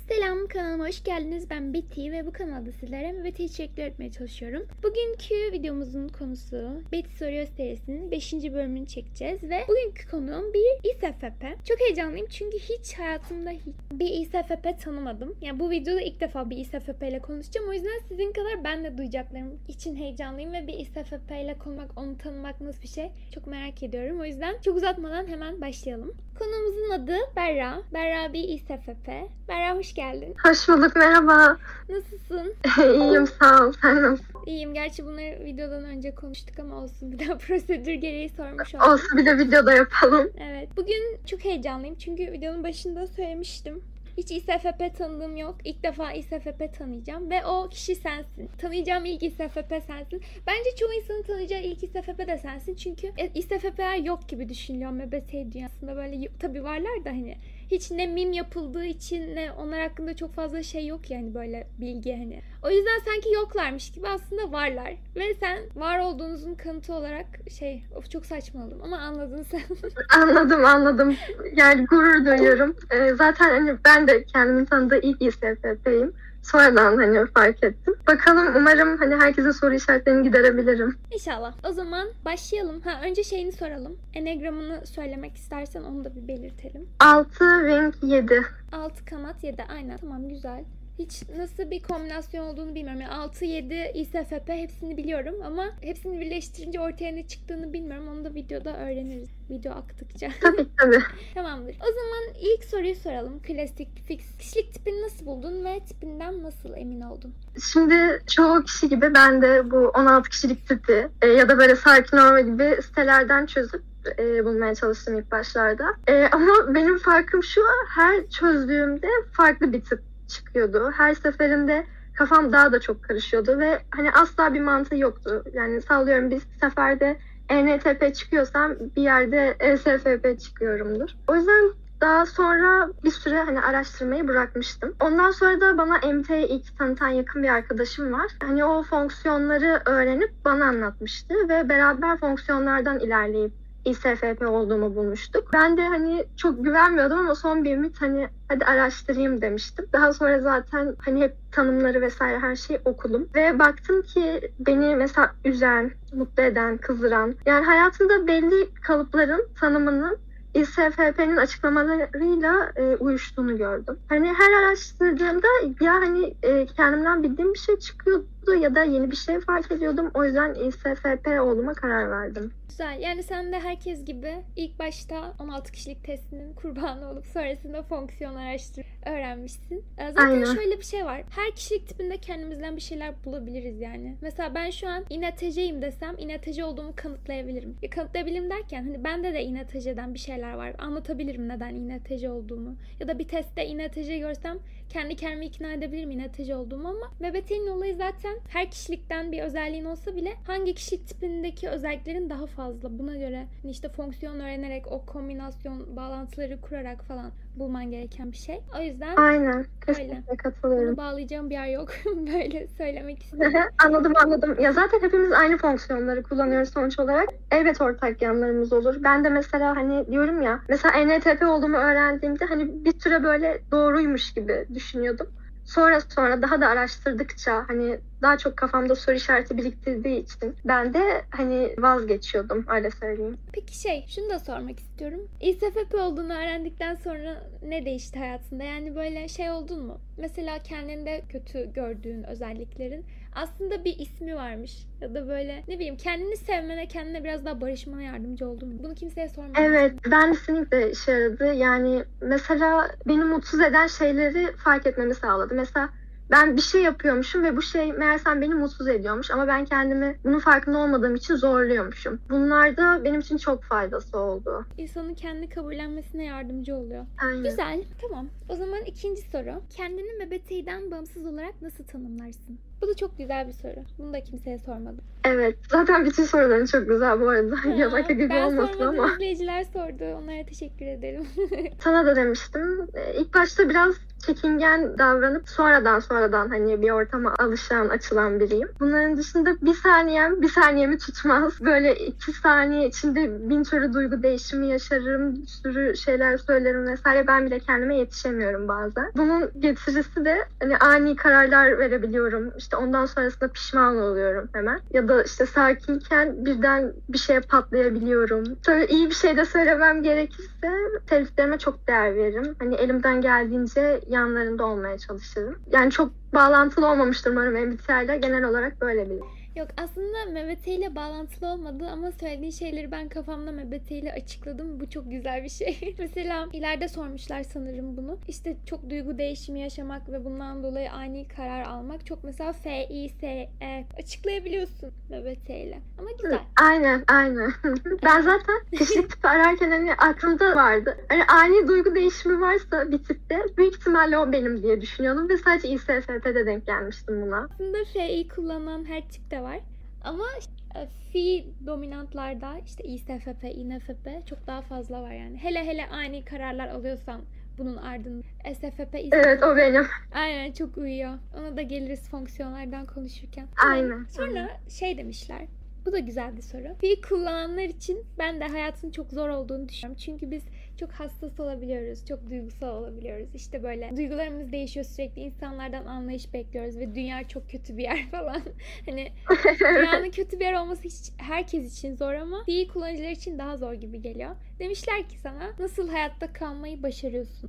Selam, kanalıma hoş geldiniz. Ben Betty ve bu kanalda sizlere MBTI içerikler üretmeye çalışıyorum. Bugünkü videomuzun konusu Betty Soruyor serisinin 5. bölümünü çekeceğiz ve bugünkü konuğum bir İSFP. Çok heyecanlıyım çünkü hiç hayatımda bir İSFP tanımadım. Yani bu videoda ilk defa bir İSFP ile konuşacağım. O yüzden sizin kadar ben de duyacaklarım için heyecanlıyım ve bir İSFP ile konuşmak, onu tanımak nasıl bir şey çok merak ediyorum. O yüzden çok uzatmadan hemen başlayalım. Konuğumuzun adı Berra. Berra bir İSFP. Berra hoş geldin. Hoş bulduk, merhaba. Nasılsın? İyiyim, sağ ol. Sen nasılsın? İyiyim. Gerçi bunları videodan önce konuştuk ama olsun. Bir daha prosedür gereği sormuş oldum. Olsun, bir de videoda yapalım. Evet. Bugün çok heyecanlıyım. Çünkü videonun başında söylemiştim. Hiç İSFP tanıdığım yok. İlk defa İSFP tanıyacağım ve o kişi sensin. Tanıyacağım ilk İSFP sensin. Bence çoğu insanın tanıyacağı ilk İSFP de sensin. Çünkü İSFP'ler yok gibi düşünülüyor MBTI dünyasında. Böyle tabii varlar da hani hiç ne mim yapıldığı için ne onlar hakkında çok fazla şey yok yani böyle bilgi hani. O yüzden sanki yoklarmış gibi aslında varlar. Ve sen var olduğunuzun kanıtı olarak çok saçmaladım ama anladın sen. Anladım. Yani gurur duyuyorum. Zaten hani ben de kendimin tanıdığı ilk İSFP'yim. Sonradan hani fark ettim. Bakalım, umarım hani herkesin soru işaretlerini giderebilirim. İnşallah. O zaman başlayalım. Önce şeyini soralım. Enegramını söylemek istersen onu da bir belirtelim. 6 Wing 7. 6 kanat 7. Aynen. Tamam, güzel. Hiç nasıl bir kombinasyon olduğunu bilmiyorum. Yani 6-7 İSFP hepsini biliyorum ama hepsini birleştirince ortaya ne çıktığını bilmiyorum. Onu da videoda öğreniriz. Video aktıkça. Tabii. Tamamdır. O zaman ilk soruyu soralım. Klasik, fix. Kişilik tipini nasıl buldun ve tipinden nasıl emin oldun? Şimdi çoğu kişi gibi ben de bu 16 kişilik tipi ya da böyle sakin olma gibi sitelerden çözüp bulmaya çalıştım ilk başlarda. Ama benim farkım şu, her çözdüğümde farklı bir tip çıkıyordu. Her seferinde kafam daha da çok karışıyordu ve hani asla bir mantığı yoktu. Yani sallıyorum, bir seferde ENTP çıkıyorsam bir yerde ESFP çıkıyorumdur. O yüzden daha sonra bir süre hani araştırmayı bırakmıştım. Ondan sonra da bana MBTI'yi ilk tanıtan yakın bir arkadaşım var. Hani o fonksiyonları öğrenip bana anlatmıştı ve beraber fonksiyonlardan ilerleyip İSFP olduğumu bulmuştuk. Ben de hani çok güvenmiyordum ama son bir ümit hani hadi araştırayım demiştim. Daha sonra zaten hani hep tanımları vesaire her şeyi okudum. Ve baktım ki beni mesela üzen, mutlu eden, kızdıran, yani hayatımda belli kalıpların tanımının İSFP'nin açıklamalarıyla uyuştuğunu gördüm. Hani her araştırdığımda ya hani kendimden bildiğim bir şey çıkıyordu ya da yeni bir şey fark ediyordum. O yüzden İSFP olduğuma karar verdim. Güzel. Yani sen de herkes gibi ilk başta 16 kişilik testinin kurbanı olup sonrasında fonksiyon araştırıp öğrenmişsin. Zaten Aynen. Şöyle bir şey var. Her kişilik tipinde kendimizden bir şeyler bulabiliriz yani. Mesela ben şu an INTJ'yim desem INTJ olduğumu kanıtlayabilirim. Kanıtlayabilirim derken hani bende de INTJ'den bir şeyler var. Anlatabilirim neden INTJ olduğumu. Ya da bir testte INTJ görsem kendi kendimi ikna edebilirim INTJ olduğumu ama MBTI'nin olayı zaten her kişilikten bir özelliğin olsa bile hangi kişilik tipindeki özelliklerin daha fazla. Buna göre işte fonksiyon öğrenerek o kombinasyon bağlantıları kurarak falan bulman gereken bir şey. O yüzden Aynen. Kesinlikle katılıyorum. bunu bağlayacağım bir yer yok. Böyle söylemek istedim. Anladım. Ya zaten hepimiz aynı fonksiyonları kullanıyoruz sonuç olarak. Elbet ortak yanlarımız olur. Ben de mesela hani diyorum ya, mesela ENTP olduğumu öğrendiğimde hani bir süre böyle doğruymuş gibi düşünüyordum. Sonra daha da araştırdıkça hani daha çok kafamda soru işareti biriktirdiği için ben de hani vazgeçiyordum, öyle söyleyeyim. Peki şunu da sormak istiyorum. İSFP olduğunu öğrendikten sonra ne değişti hayatında? Yani böyle oldun mu? Mesela kendinde kötü gördüğün özelliklerin aslında bir ismi varmış. Ya da böyle ne bileyim kendini sevmene, kendine biraz daha barışmana yardımcı oldu mu? Bunu kimseye sormadım. Evet, ben kesinlikle işe yaradı. Yani mesela beni mutsuz eden şeyleri fark etmemi sağladı. Mesela ben bir şey yapıyormuşum ve bu şey meğersem beni mutsuz ediyormuş ama ben kendimi bunun farkında olmadığım için zorluyormuşum. Bunlar da benim için çok faydası oldu. İnsanın kendini kabullenmesine yardımcı oluyor. Aynen. Güzel, tamam. O zaman ikinci soru. Kendini MBTI'den bağımsız olarak nasıl tanımlarsın? Bu da çok güzel bir soru. Bunu da kimseye sormadım. Evet, zaten bütün soruların çok güzel bu arada. Yalaka gibi olmasın ama. İzleyiciler sordu. Onlara teşekkür ederim. Sana da demiştim. İlk başta biraz çekingen davranıp sonradan hani bir ortama alışan, açılan biriyim. Bunların dışında bir saniyemi tutmaz. Böyle 2 saniye içinde bin türlü duygu değişimi yaşarım, bir sürü şeyler söylerim vesaire. Ben bile kendime yetişemiyorum bazen. Bunun getirisi de hani ani kararlar verebiliyorum. İşte ondan sonrasında pişman oluyorum hemen. Ya da işte sakinken birden bir şeye patlayabiliyorum. Tabii iyi bir şey de söylemem gerekirse sevdiklerime çok değer veririm. Hani elimden geldiğince yanlarında olmaya çalışırım. Yani çok bağlantılı olmamıştır umarım MBTI'yle. Genel olarak böyle bir. Yok, aslında MBTI ile bağlantılı olmadı ama söylediğin şeyleri ben kafamda MBTI ile açıkladım. Bu çok güzel bir şey. Mesela ileride sormuşlar sanırım bunu. İşte çok duygu değişimi yaşamak ve bundan dolayı ani karar almak. Çok mesela FİSE açıklayabiliyorsun MBTI ile. Ama güzel. Aynen. Ben zaten kişilik tipi ararken hani aklımda vardı. Hani ani duygu değişimi varsa bir tipte büyük ihtimalle o benim diye düşünüyordum ve sadece ISFP'de denk gelmiştim buna. Aslında Fİ kullanan her tipte var. Ama fi dominantlarda işte ISFP, INFP çok daha fazla var yani. Hele ani kararlar alıyorsan bunun ardında SFP, ISFP. Evet, o benim. Aynen, çok uyuyor. Ona da geliriz fonksiyonlardan konuşurken. Aynen. Sonra şey demişler. Bu da güzel bir soru. Fi kullananlar için ben de hayatın çok zor olduğunu düşünüyorum. Çünkü biz çok hassas olabiliyoruz. Çok duygusal olabiliyoruz. İşte böyle duygularımız değişiyor sürekli. İnsanlardan anlayış bekliyoruz ve dünya çok kötü bir yer falan. Hani dünyanın kötü bir yer olması hiç herkes için zor ama fi kullanıcılar için daha zor gibi geliyor. Demişler ki sana nasıl hayatta kalmayı başarıyorsun?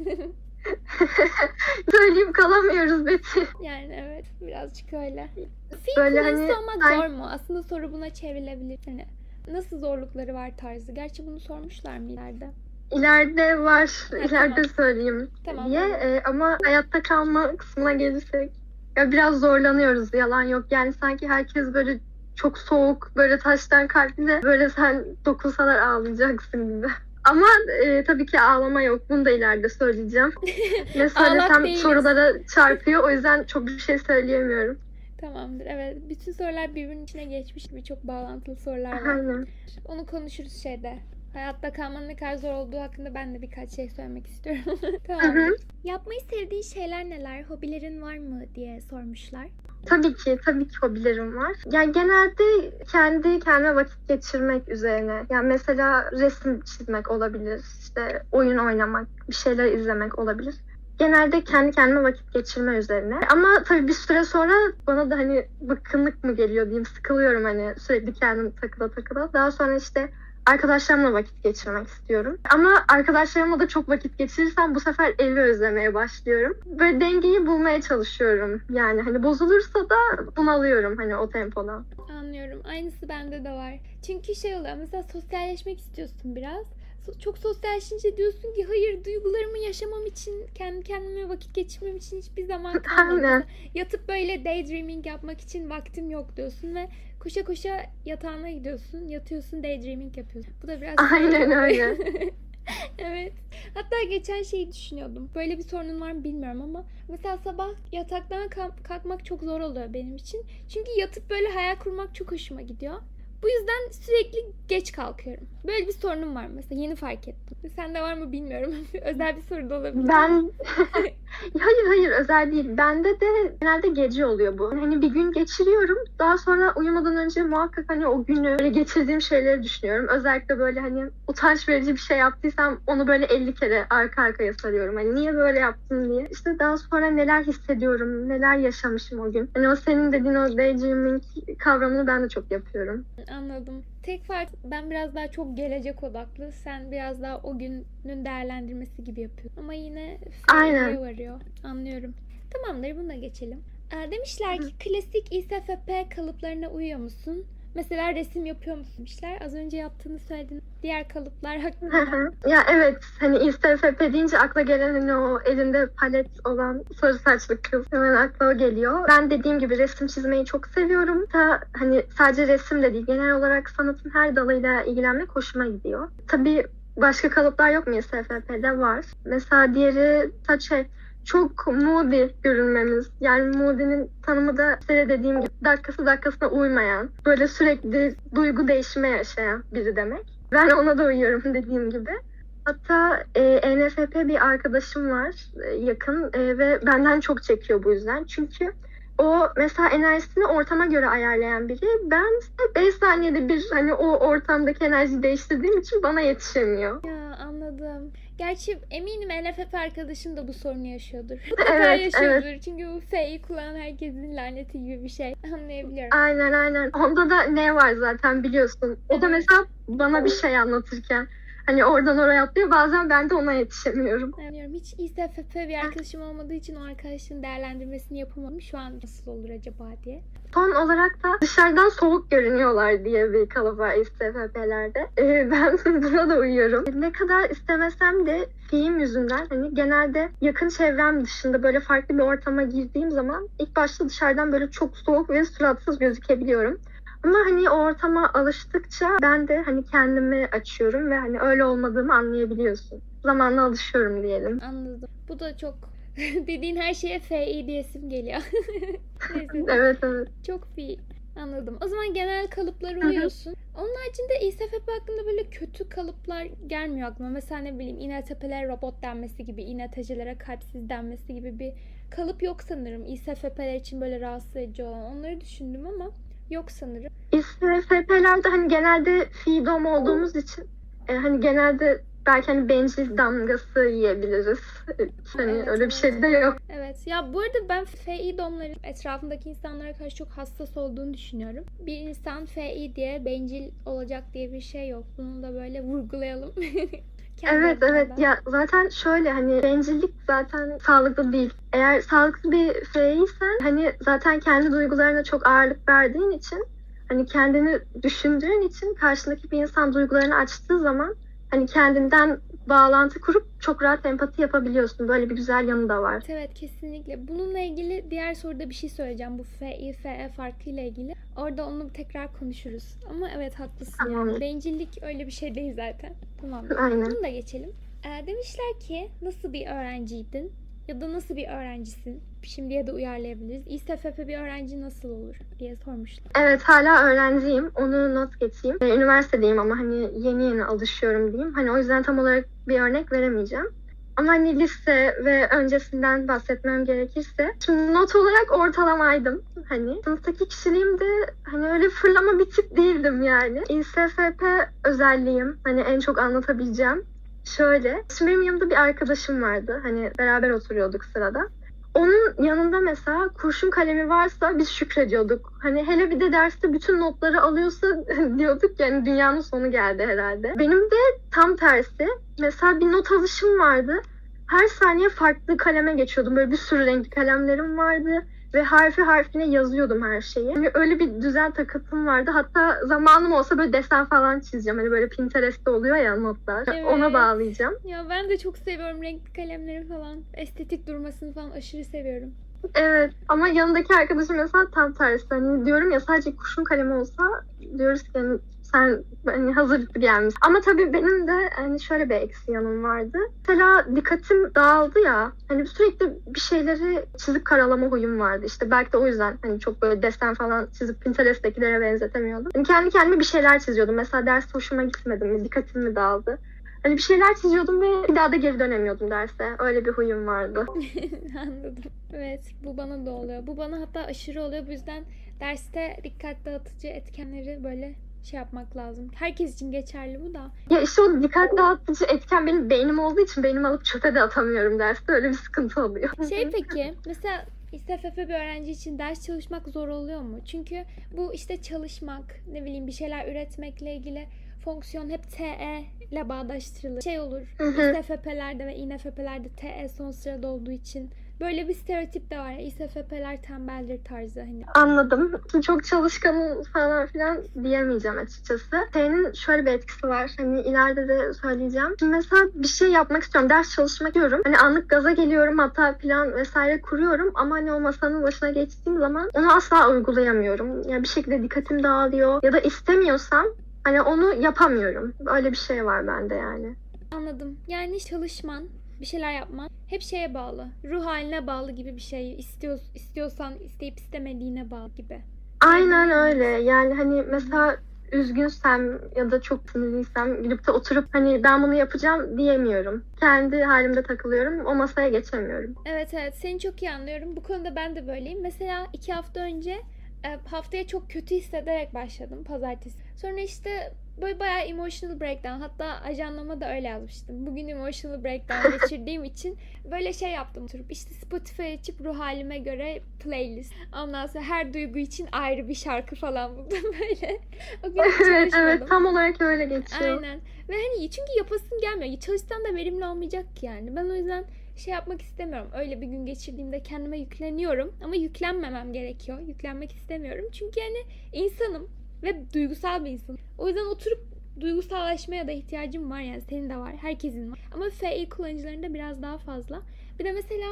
Söyleyeyim kalamıyoruz Betty. Yani evet, birazcık öyle. Fi Böyle kullanıcısı hani olmak zor mu? Aslında soru buna çevrilebilir. Hani nasıl zorlukları var tarzı. Gerçi bunu sormuşlar mı ileride? İleride var. İleride tamam. söyleyeyim Tamam, diye. tamam. Ama hayatta kalma kısmına gelirsek ya biraz zorlanıyoruz. Yalan yok. Yani sanki herkes böyle çok soğuk, böyle taştan kalpli de böyle sen dokunsalar ağlayacaksın gibi. Ama tabii ki ağlama yok. Bunu da ileride söyleyeceğim. Ne söylesem sorulara çarpıyor. O yüzden çok bir şey söyleyemiyorum. Tamamdır. Evet. Bütün sorular birbirinin içine geçmiş gibi çok bağlantılı sorular var. Aynen. Onu konuşuruz şeyde. Hayatta kalmanın ne kadar zor olduğu hakkında ben de birkaç şey söylemek istiyorum. Tamam. Yapmayı sevdiğin şeyler neler? Hobilerin var mı diye sormuşlar. Tabii ki hobilerim var. Yani genelde kendi kendime vakit geçirmek üzerine. Yani mesela resim çizmek olabilir, işte oyun oynamak, bir şeyler izlemek olabilir. Genelde kendi kendime vakit geçirme üzerine. Ama tabii bir süre sonra bana da hani bıkkınlık mı geliyor diyeyim, sıkılıyorum hani sürekli kendim takıla. Daha sonra işte arkadaşlarımla vakit geçirmek istiyorum. Ama arkadaşlarımla da çok vakit geçirirsem bu sefer evi özlemeye başlıyorum. Böyle dengeyi bulmaya çalışıyorum. Yani hani bozulursa da bunalıyorum hani o tempoda. Anlıyorum. Aynısı bende de var. Çünkü şey oluyor. Mesela sosyalleşmek istiyorsun biraz. Çok sosyalleşince diyorsun ki hayır, duygularımı yaşamam için, kendi kendime vakit geçirmem için hiçbir zaman kalmadı. Yatıp böyle daydreaming yapmak için vaktim yok diyorsun ve koşa koşa yatağına gidiyorsun, yatıyorsun, daydreaming yapıyorsun. Bu da biraz aynen öyle. Evet. Hatta geçen şeyi düşünüyordum. Böyle bir sorunun var mı bilmiyorum ama mesela sabah yataktan kalkmak çok zor oluyor benim için. Çünkü yatıp böyle hayal kurmak çok hoşuma gidiyor. Bu yüzden sürekli geç kalkıyorum. Böyle bir sorunum var mesela. Yeni fark ettim. Sende var mı bilmiyorum. Özel bir soru da olabilir. Hayır özel değil. Bende de genelde gece oluyor bu. Hani bir gün geçiriyorum. Daha sonra uyumadan önce muhakkak hani o günü böyle geçirdiğim şeyleri düşünüyorum. Özellikle böyle hani utanç verici bir şey yaptıysam onu böyle 50 kere arka arkaya sarıyorum. Hani niye böyle yaptım diye. İşte daha sonra neler hissediyorum, neler yaşamışım o gün. Hani o senin dediğin o daydreaming kavramını ben de çok yapıyorum. Anladım. Tek fark, ben biraz daha çok gelecek odaklı. Sen biraz daha o günün değerlendirmesi gibi yapıyorsun. Ama yine aynen varıyor. Anlıyorum. Tamamdır, buna geçelim. Demişler ki klasik ISFP kalıplarına uyuyor musun? Mesela resim yapıyor musun demişler. Az önce yaptığını söyledin. Diğer kalıplar hakkında. Ya evet, hani ISTFP deyince akla gelen hani o elinde palet olan sarı saçlı kız hemen akla o geliyor. Ben dediğim gibi resim çizmeyi çok seviyorum. Hani sadece resim de değil, genel olarak sanatın her dalıyla ilgilenmek hoşuma gidiyor. Tabii başka kalıplar yok mu ISTFP'de? Var. Mesela diğeri çok moody görünmemiz. Yani moody'nin tanımı da işte dediğim gibi dakikasına uymayan, böyle sürekli duygu değişimi yaşayan biri demek. Ben ona da uyuyorum dediğim gibi. Hatta ENFP bir arkadaşım var yakın ve benden çok çekiyor bu yüzden. Çünkü o mesela enerjisini ortama göre ayarlayan biri. Ben ise 5 saniyede bir hani o ortamdaki enerjiyi değiştirdiğim için bana yetişemiyor. Ya anladım. Gerçi eminim NFF arkadaşın da bu sorunu yaşıyordur. Evet, Mutlaka yaşıyordur. evet. Çünkü bu F'yi kullanan herkesin laneti gibi bir şey. Anlayabiliyorum. Aynen. Onda da ne var zaten biliyorsun. O da mesela bana bir şey anlatırken hani oradan oraya atlıyor. Bazen ben de ona yetişemiyorum. Anlıyorum. Hiç İSFP bir arkadaşım olmadığı için o arkadaşın değerlendirmesini yapamadım. Şu an nasıl olur acaba diye. Son olarak da dışarıdan soğuk görünüyorlar diye bir kalıp var İSTFP'lerde. Ben buna da uyuyorum. Ne kadar istemesem de fiim yüzünden hani genelde yakın çevrem dışında böyle farklı bir ortama girdiğim zaman ilk başta dışarıdan böyle çok soğuk ve suratsız gözükebiliyorum. Ama hani o ortama alıştıkça ben de hani kendimi açıyorum ve hani öyle olmadığımı anlayabiliyorsun. Zamanla alışıyorum diyelim. Anladım. Bu da çok dediğin her şeye FI diyesim geliyor. Neyse. Evet. Çok fi. Anladım. O zaman genel kalıplara uyuyorsun. Onun haricinde İSFP hakkında böyle kötü kalıplar gelmiyor aklıma. Mesela ne bileyim İNTP'lere robot denmesi gibi, İNTC'lere kalpsiz denmesi gibi bir kalıp yok sanırım. İSFP'ler için böyle rahatsız edici olan. Onları düşündüm ama yok sanırım. İSTFP'lerde hani genelde FİDOM olduğumuz için hani genelde belki hani bencil damgası yiyebiliriz. Hani Evet, öyle bir şey de yok. Evet. Ya bu arada ben FI domların etrafındaki insanlara karşı çok hassas olduğunu düşünüyorum. Bir insan FI diye bencil olacak diye bir şey yok. Bunu da böyle vurgulayalım. Evet. Ya zaten şöyle hani bencillik zaten sağlıklı değil. Eğer sağlıklı bir Fİ'ysen hani zaten kendi duygularına çok ağırlık verdiğin için hani kendini düşündüğün için karşındaki bir insan duygularını açtığı zaman hani kendinden bağlantı kurup çok rahat empati yapabiliyorsun. Böyle bir güzel yanı da var. Evet, kesinlikle. Bununla ilgili diğer soruda bir şey söyleyeceğim. Bu FI, FE farkıyla ilgili. Orada onu tekrar konuşuruz. Ama evet haklısın. Tamam. Yani. Bencillik öyle bir şey değil zaten. Tamam. Aynen. Bunu da geçelim. Demişler ki nasıl bir öğrenciydin? Ya da nasıl bir öğrencisin? Şimdiye de uyarlayabiliriz. İSFP bir öğrenci nasıl olur diye sormuşlar. Evet hala öğrenciyim. Onu not geçeyim. Üniversitedeyim ama hani yeni alışıyorum diyeyim. Hani o yüzden tam olarak bir örnek veremeyeceğim. Ama hani lise ve öncesinden bahsetmem gerekirse. Şimdi not olarak ortalamaydım. Hani sınıftaki kişiliğim de hani öyle fırlama bir tip değildim yani. İSFP özelliğim hani en çok anlatabileceğim. Şöyle. Şimdi benim yanımda bir arkadaşım vardı. Hani beraber oturuyorduk sırada. Onun yanında mesela kurşun kalemi varsa biz şükrediyorduk. Hani hele bir de derste bütün notları alıyorsa diyorduk yani dünyanın sonu geldi herhalde. Benim de tam tersi. Mesela bir not alışım vardı. Her saniye farklı kaleme geçiyordum. Böyle bir sürü renkli kalemlerim vardı. Ve harfi harfine yazıyordum her şeyi. Yani öyle bir düzen takıntım vardı. Hatta zamanım olsa böyle desen falan çizeceğim. Hani böyle Pinterest'te oluyor ya notlar. Evet. Ona bağlayacağım. Ya ben de çok seviyorum renkli kalemleri falan. Estetik durmasını falan aşırı seviyorum. Evet ama yanındaki arkadaşım mesela tam tersi. Hani diyorum ya sadece kurşun kalemi olsa diyoruz ki hani sen hani hazırlıklı gelmişsin. Ama tabii benim de hani şöyle bir eksi yanım vardı. Mesela dikkatim dağıldı ya. Hani sürekli bir şeyleri çizip karalama huyum vardı. İşte belki de o yüzden hani çok böyle desen falan çizip Pinterest'tekilere benzetemiyordum. Hani kendi kendime bir şeyler çiziyordum. Mesela ders hoşuma gitmedi mi? Dikkatim mi dağıldı? Hani bir şeyler çiziyordum ve bir daha da geri dönemiyordum derse. Öyle bir huyum vardı. Anladım. Evet, bu bana da oluyor. Bu bana hatta aşırı oluyor. Bu yüzden derste dikkat dağıtıcı etkenleri böyle şey yapmak lazım. Herkes için geçerli bu da. Ya işte o dikkat dağıtıcı etken benim beynim olduğu için beynimi alıp çöpe de atamıyorum derste. Öyle bir sıkıntı oluyor. Peki, mesela İSFP bir öğrenci için ders çalışmak zor oluyor mu? Çünkü bu işte çalışmak, ne bileyim bir şeyler üretmekle ilgili fonksiyon hep TE ile bağdaştırılır. Şey olur, İSFP'lerde ve İNFP'lerde TE son sırada olduğu için böyle bir stereotip de var. İSFP'ler tembeldir tarzı hani. Anladım. Çok çalışkanım falan filan diyemeyeceğim açıkçası. Senin şöyle bir etkisi var. Hani ileride de söyleyeceğim. Şimdi mesela bir şey yapmak istiyorum. Ders çalışmak istiyorum. Hani anlık gaza geliyorum. Hatta plan vesaire kuruyorum. Ama hani o masanın başına geçtiğim zaman onu asla uygulayamıyorum. Yani bir şekilde dikkatim dağılıyor. Ya da istemiyorsam hani onu yapamıyorum. Öyle bir şey var bende yani. Anladım. Yani çalışman, bir şeyler yapman hep şeye bağlı. Ruh haline bağlı gibi bir şey. İstiyorsan isteyip istemediğine bağlı gibi. Aynen öyle. Yani hani mesela üzgünsem ya da çok sinirliysem gidip de oturup hani ben bunu yapacağım diyemiyorum. Kendi halimde takılıyorum. O masaya geçemiyorum. Evet, seni çok iyi anlıyorum. Bu konuda ben de böyleyim. Mesela 2 hafta önce haftaya çok kötü hissederek başladım pazartesi. Sonra işte böyle bayağı emotional breakdown. Hatta ajandama da öyle yazmıştım. Bugün emotional breakdown geçirdiğim için böyle şey yaptım. Oturup işte Spotify açıp ruh halime göre playlist. Ondan sonra her duygu için ayrı bir şarkı falan buldum böyle. O gün hiç Evet, çalışmadım. tam olarak öyle geçiyor. Aynen. Ve hani çünkü yapasın gelmiyor. Çalışsan da verimli olmayacak ki yani. Ben o yüzden şey yapmak istemiyorum. Öyle bir gün geçirdiğimde kendime yükleniyorum. Ama yüklenmemem gerekiyor. Yüklenmek istemiyorum. Çünkü yani insanım. Ve duygusal bir insanım. O yüzden oturup duygusallaşmaya da ihtiyacım var yani. Senin de var. Herkesin var. Ama FI kullanıcılarında biraz daha fazla. Bir de mesela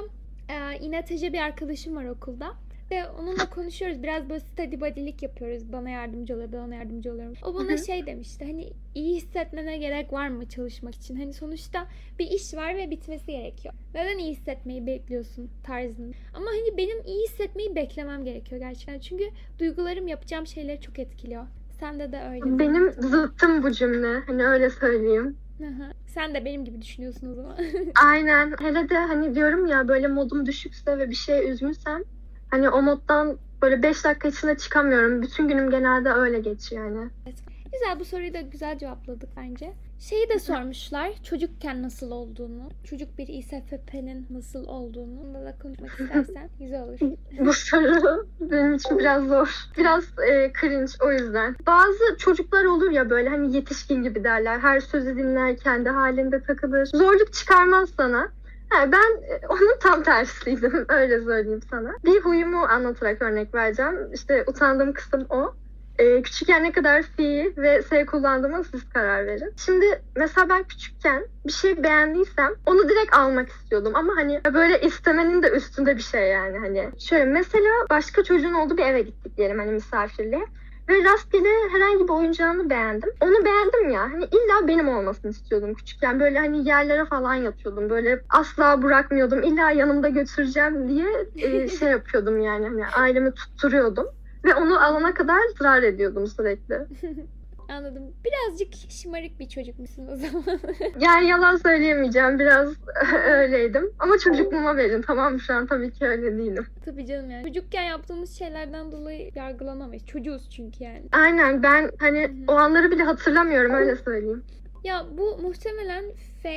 İNTC bir arkadaşım var okulda. Ve onunla konuşuyoruz. Biraz böyle study body'lik yapıyoruz. Bana yardımcı oluyor, ben ona yardımcı oluyorum. O bana şey demişti. Hani iyi hissetmene gerek var mı çalışmak için? Hani sonuçta bir iş var ve bitmesi gerekiyor. Neden iyi hissetmeyi bekliyorsun tarzında? Ama hani benim iyi hissetmeyi beklemem gerekiyor gerçekten. Çünkü duygularım yapacağım şeyleri çok etkiliyor. Sende de öyle. Benim zıttım bu cümle. Hani öyle söyleyeyim. Sen de benim gibi düşünüyorsun o zaman. Aynen. Hele de hani diyorum ya böyle modum düşükse ve bir şeye üzgünsem hani o moddan böyle 5 dakika içinde çıkamıyorum. Bütün günüm genelde öyle geçiyor yani. Güzel, bu soruyu da güzel cevapladık bence. Şeyi de sormuşlar, çocukken nasıl olduğunu, çocuk bir İSFP'nin nasıl olduğunu. Bunda da konuşmak istersen güzel olur. Bu soru benim için biraz zor. Biraz cringe o yüzden. Bazı çocuklar olur ya böyle hani yetişkin gibi derler. Her sözü dinler, kendi halinde takılır. Zorluk çıkarmaz sana. Ben onun tam tersiydim. Öyle söyleyeyim sana. Bir huyumu anlatarak örnek vereceğim. İşte utandığım kısım o. Küçükken ne kadar fi ve s kullandığıma siz karar verin. Şimdi mesela ben küçükken bir şey beğendiysem onu direkt almak istiyordum. Ama hani böyle istemenin de üstünde bir şey yani. Hani şöyle mesela başka çocuğun olduğu bir eve gittik diyelim hani misafirliğe. Ve rastgele herhangi bir oyuncağını beğendim. Onu beğendim ya. Hani illa benim olmasını istiyordum küçükken. Böyle hani yerlere falan yatıyordum. Böyle asla bırakmıyordum. İlla yanımda götüreceğim diye şey yapıyordum yani. Hani ailemi tutturuyordum. Ve onu alana kadar ısrar ediyordum sürekli. Anladım. Birazcık şımarık bir çocuk musun o zaman? Yani yalan söyleyemeyeceğim. Biraz öyleydim. Ama çocukluğuma verin. Tamam mı? Şu an tabii ki öyle değilim. Tabii canım yani. Çocukken yaptığımız şeylerden dolayı yargılanamayız. Çocuğuz çünkü yani. Aynen, ben hani o anları bile hatırlamıyorum, öyle söyleyeyim. Ya bu muhtemelen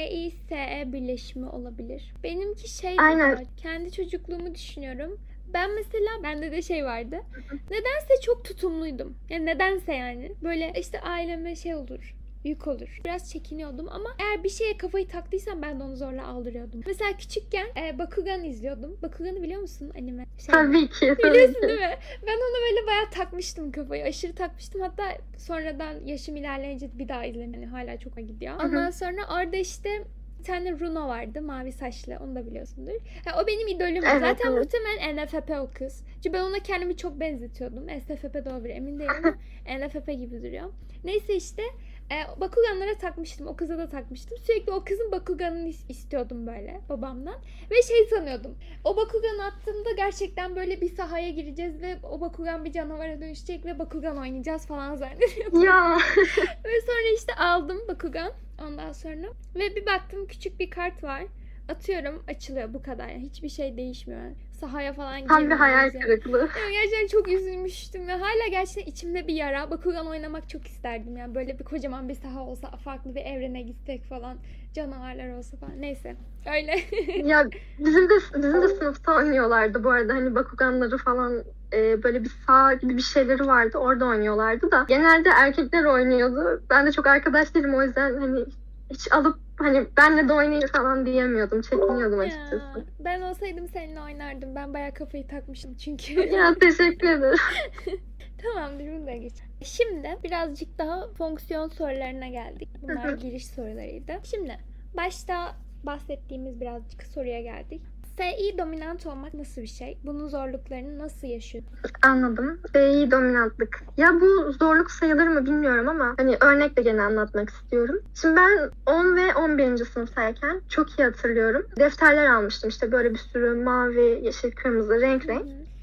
FİSE birleşimi olabilir. Benimki şey Aynen. kendi çocukluğumu düşünüyorum. Ben mesela bende de şey vardı. Nedense çok tutumluydum. Yani nedense yani. Böyle işte aileme şey olur. Yük olur. Biraz çekiniyordum ama eğer bir şeye kafayı taktıysam ben de onu zorla aldırıyordum. Mesela küçükken Bakugan izliyordum. Bakugan'ı biliyor musun anime? Tabii ki. Biliyorsun değil mi? Ben ona böyle bayağı takmıştım kafayı. Aşırı takmıştım. Hatta sonradan yaşım ilerleyince bir daha izledim. Yani hala çok gidiyor. Ondan sonra orada işte bir tane Runo vardı. Mavi saçlı. Onu da biliyorsundur. O benim idolüm. Evet, Zaten evet. muhtemelen NFP o kız. Çünkü ben ona kendimi çok benzetiyordum. SFP de olabilir. Emin değilim ama NFP gibi duruyor. Neyse işte Bakuganlara takmıştım. O kıza da takmıştım. Sürekli o kızın Bakugan'ını istiyordum böyle babamdan. Ve şey sanıyordum. O Bakugan'ı attığımda gerçekten böyle bir sahaya gireceğiz ve o Bakugan bir canavara dönüşecek ve Bakugan oynayacağız falan zannediyordum. Ya. Ve sonra işte aldım Bakugan ondan sonra. Ve bir baktım küçük bir kart var. Atıyorum, açılıyor, bu kadar. Yani hiçbir şey değişmiyor. Sahaya falan girmiyor. Tam bir hayal kırıklığı. Yani gerçekten çok üzülmüştüm ve hala gerçekten içimde bir yara. Bakugan oynamak çok isterdim. Yani böyle bir kocaman bir saha olsa, farklı bir evrene gitsek falan, canavarlar olsa falan. Neyse. Öyle. Ya bizim de sınıfta oynuyorlardı bu arada, hani Bakuganları falan böyle bir saha gibi bir şeyleri vardı. Orada oynuyorlardı da. Genelde erkekler oynuyordu. Ben de çok arkadaş değilim, o yüzden hani hiç alıp hani benle de oynayın falan diyemiyordum. Çekiniyordum açıkçası. Ya, ben olsaydım seninle oynardım. Ben bayağı kafayı takmıştım çünkü. Ya teşekkür ederim. Tamamdır, bunu da geçelim. Şimdi birazcık daha fonksiyon sorularına geldik. Bunlar giriş sorularıydı. Şimdi başta bahsettiğimiz birazcık soruya geldik. FI dominant olmak nasıl bir şey? Bunun zorluklarını nasıl yaşıyorsun? Anladım. FI dominantlık. Ya bu zorluk sayılır mı bilmiyorum ama hani örnekle gene anlatmak istiyorum. Şimdi ben 10 ve 11. sınıftayken çok iyi hatırlıyorum. Defterler almıştım, işte böyle bir sürü mavi, yeşil, kırmızı renk.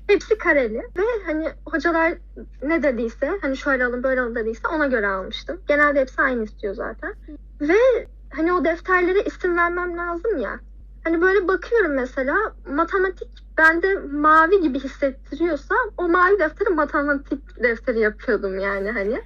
Hepsi kareli ve hani hocalar ne dediyse, hani şöyle alın böyle alın dediyse ona göre almıştım. Genelde hepsi aynı istiyor zaten. Ve hani o defterlere isim vermem lazım ya. Hani böyle bakıyorum mesela, matematik bende mavi gibi hissettiriyorsa o mavi defteri matematik defteri yapıyordum yani hani.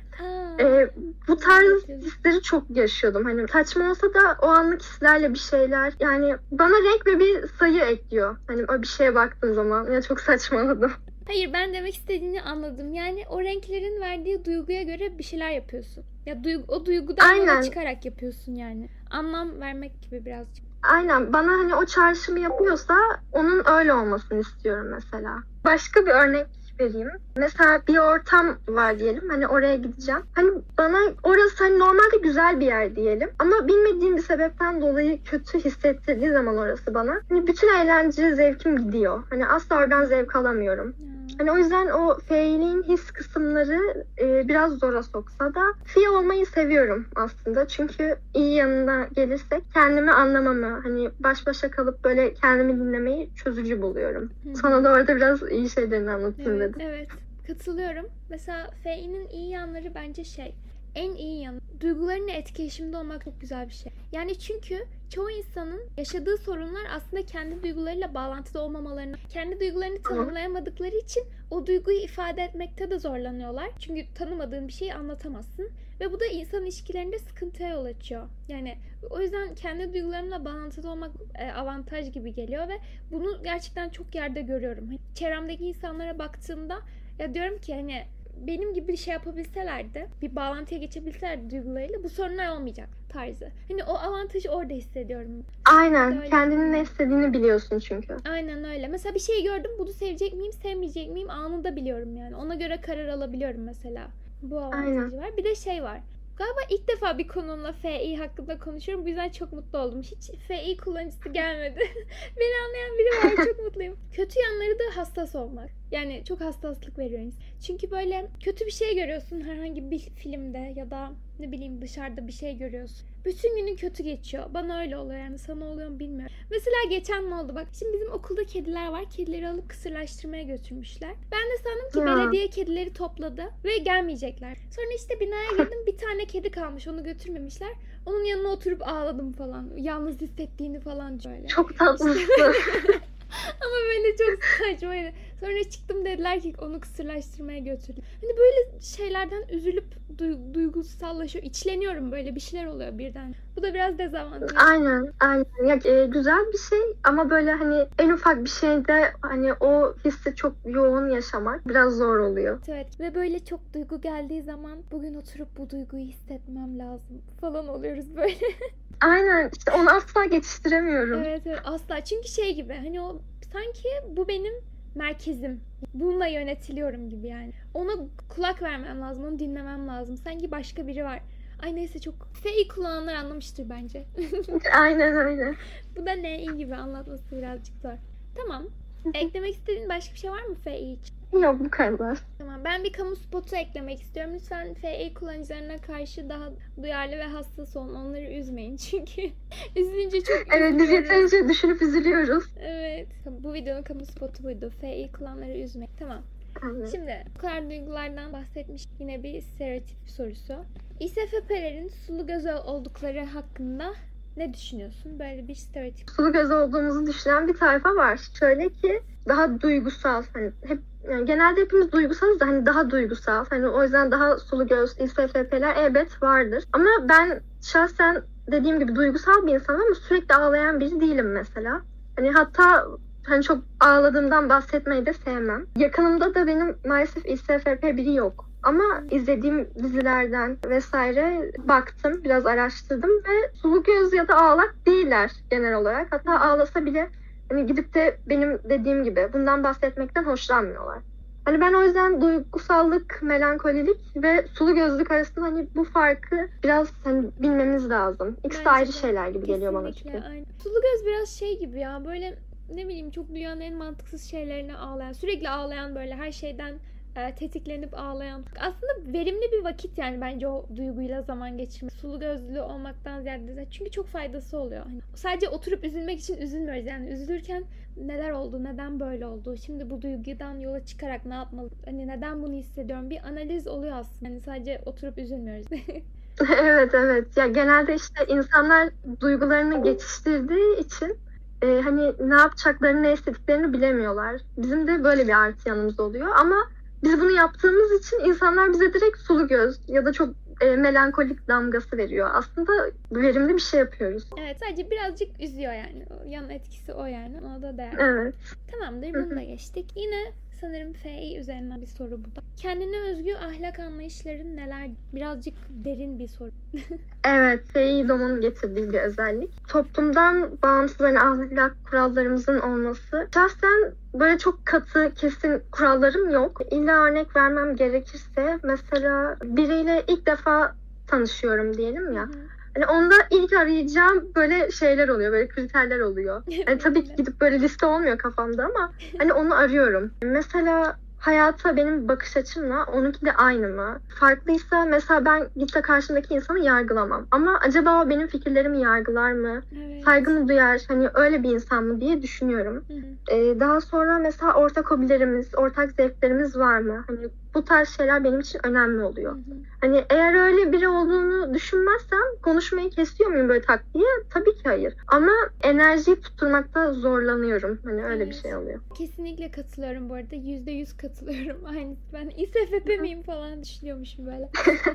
Bu tarz hisleri çok yaşıyordum. Hani saçma olsa da o anlık hislerle bir şeyler, yani bana renk ve bir sayı ekliyor. Hani o bir şeye baktığım zaman ya çok saçmaladım. Hayır, ben demek istediğini anladım. Yani o renklerin verdiği duyguya göre bir şeyler yapıyorsun. Ya o duygudan yola çıkarak yapıyorsun yani. Anlam vermek gibi birazcık. Aynen. Bana hani o çağrışımı yapıyorsa onun öyle olmasını istiyorum mesela. Başka bir örnek vereyim. Mesela bir ortam var diyelim. Hani oraya gideceğim. Hani bana orası hani normalde güzel bir yer diyelim. Ama bilmediğim bir sebepten dolayı kötü hissettirdiği zaman orası bana, hani bütün eğlence zevkim gidiyor. Hani asla oradan zevk alamıyorum. Hani o yüzden o feilin his kısımları biraz zora soksa da fi olmayı seviyorum aslında. Çünkü iyi yanına gelirsek kendimi anlamamı, hani baş başa kalıp böyle kendimi dinlemeyi çözücü buluyorum. Sana da orada biraz iyi şeylerini anlatayım dedim. Evet, katılıyorum. Mesela fe'nin iyi yanları bence en iyi yanı duygularının etkileşiminde olmak çok güzel bir şey. Yani çünkü çoğu insanın yaşadığı sorunlar aslında kendi duygularıyla bağlantıda olmamalarını, kendi duygularını tanımlayamadıkları için o duyguyu ifade etmekte de zorlanıyorlar. Çünkü tanımadığın bir şeyi anlatamazsın. Ve bu da insan ilişkilerinde sıkıntıya yol açıyor. Yani o yüzden kendi duygularımla bağlantıda olmak avantaj gibi geliyor ve bunu gerçekten çok yerde görüyorum. Çevremdeki insanlara baktığımda ya diyorum ki hani benim gibi bir şey yapabilselerdi, bir bağlantıya geçebilselerdi duygularıyla bu sorunlar olmayacak tarzı. Hani o avantajı orada hissediyorum. Aynen. Kendinin ne istediğini biliyorsun çünkü. Aynen öyle. Mesela bir şey gördüm, bunu sevecek miyim, sevmeyecek miyim anında biliyorum yani. Ona göre karar alabiliyorum mesela. Bu avantajı var. Bir de var. Galiba ilk defa bir konuğumla FI hakkında konuşuyorum. Bu yüzden çok mutlu oldum. Hiç FI kullanıcısı gelmedi. Beni anlayan biri var. Çok mutluyum. Kötü yanları da hassas olmak. Yani çok hassaslık veriyor insan. Çünkü böyle kötü bir şey görüyorsun herhangi bir filmde ya da ne bileyim dışarıda bir şey görüyorsun. Bütün günün kötü geçiyor. Bana öyle oluyor yani. Sana oluyor mu bilmiyorum. Mesela geçen ne oldu bak. Şimdi bizim okulda kediler var. Kedileri alıp kısırlaştırmaya götürmüşler. Ben de sandım ki belediye kedileri topladı ve gelmeyecekler. Sonra işte binaya girdim. Bir tane kedi kalmış. Onu götürmemişler. Onun yanına oturup ağladım falan. Yalnız hissettiğini falan böyle. Çok tatlısın. Ama böyle çok saçmaydı. Sonra çıktım, dediler ki onu kısırlaştırmaya götürdüm. Hani böyle şeylerden üzülüp duygusallaşıyor. İçleniyorum, böyle bir şeyler oluyor birden. Bu da biraz dezavantaj. Aynen. Ya, güzel bir şey ama böyle hani en ufak bir şeyde hani o hissi çok yoğun yaşamak biraz zor oluyor. Evet. Ve böyle çok duygu geldiği zaman bugün oturup bu duyguyu hissetmem lazım falan oluyoruz böyle. Aynen. İşte onu asla geçiştiremiyorum. Evet asla. Çünkü gibi hani o sanki bu benim merkezim. Bununla yönetiliyorum gibi yani. Ona kulak vermem lazım, onu dinlemem lazım. Sanki başka biri var. Ay neyse, çok FI kullananlar anlamıştır bence. Aynen öyle. Bu da NI gibi, anlatması birazcık zor. Tamam. Eklemek istediğin başka bir şey var mı FI için? Yok, bu kadar. Tamam, ben bir kamu spotu eklemek istiyorum. Lütfen FI kullanıcılarına karşı daha duyarlı ve hassas olun. Onları üzmeyin çünkü üzülünce çok üzülüyoruz. Evet, biz yeterince düşünüp üzülüyoruz. Evet. Bu videonun kamu spotu buydu. FI kullananları üzmeyin. Tamam. Aynen. Şimdi bu kadar duygulardan bahsetmiş, yine bir stereotip sorusu. İSFP'lerin sulu göz oldukları hakkında ne düşünüyorsun? Böyle bir stereotip. Sulu göz olduğumuzu düşünen bir tayfa var. Şöyle ki daha duygusal, hani hep yani genelde hepimiz duygusalız da hani daha duygusal. Hani o yüzden daha sulu göz İSFP'ler elbet vardır. Ama ben şahsen dediğim gibi duygusal bir insanım ama sürekli ağlayan biri değilim mesela. Hani hatta hani çok ağladığımdan bahsetmeyi de sevmem. Yakınımda da benim maalesef İSFP biri yok. Ama izlediğim dizilerden vesaire baktım, biraz araştırdım ve sulu göz ya da ağlak değiller genel olarak. Hatta ağlasa bile hani gidip de benim dediğim gibi bundan bahsetmekten hoşlanmıyorlar. Hani ben o yüzden duygusallık, melankolilik ve sulu gözlük arasında hani bu farkı biraz hani bilmemiz lazım. İkisi de ayrı şeyler gibi geliyor bana çünkü. Aynen. Sulu göz biraz gibi ya, böyle ne bileyim çok dünyanın en mantıksız şeylerine ağlayan, sürekli ağlayan, böyle her şeyden tetiklenip ağlayan. Aslında verimli bir vakit yani bence o duyguyla zaman geçirmek. Sulu gözlü olmaktan ziyade. Çünkü çok faydası oluyor. Hani sadece oturup üzülmek için üzülmüyoruz. Yani üzülürken neler oldu, neden böyle oldu? Şimdi bu duygudan yola çıkarak ne yapmalı? Hani neden bunu hissediyorum? Bir analiz oluyor aslında. Yani sadece oturup üzülmüyoruz. Evet, evet. Ya genelde işte insanlar duygularını geçiştirdiği için hani ne yapacaklarını, ne istediklerini bilemiyorlar. Bizim de böyle bir artı yanımız oluyor ama biz bunu yaptığımız için insanlar bize direkt sulu göz ya da çok melankolik damgası veriyor. Aslında verimli bir şey yapıyoruz. Evet, sadece birazcık üzüyor yani. O yan etkisi o yani. Ona da değer. Evet. Tamamdır, bunu da geçtik. Yine sanırım FI üzerinden bir soru bu da. Kendine özgü ahlak anlayışların neler? Birazcık derin bir soru. Evet, FEİDOM'un getirdiği bir özellik. Toplumdan bağımsız hani ahlak kurallarımızın olması. Şahsen böyle çok katı, kesin kurallarım yok. İlla örnek vermem gerekirse mesela biriyle ilk defa tanışıyorum diyelim ya. Hani onda ilk arayacağım böyle şeyler oluyor, böyle kriterler oluyor. Yani tabii ki gidip böyle liste olmuyor kafamda ama hani onu arıyorum. Mesela hayata benim bakış açımla onunki de aynı mı? Farklıysa mesela ben gidip de karşımdaki insanı yargılamam. Ama acaba o benim fikirlerimi yargılar mı? Evet. Saygımı duyar, hani öyle bir insan mı diye düşünüyorum. Daha sonra mesela ortak hobilerimiz, ortak zevklerimiz var mı? Hani bu tarz şeyler benim için önemli oluyor. Hani eğer öyle biri olduğunu düşünmezsem konuşmayı kesiyor muyum böyle tak diye? Tabii ki hayır. Ama enerjiyi tutturmakta zorlanıyorum. Hani öyle bir şey oluyor. Kesinlikle katılıyorum bu arada. %100 katılıyorum. Aynı ben İSFP miyim falan düşünüyormuşum böyle.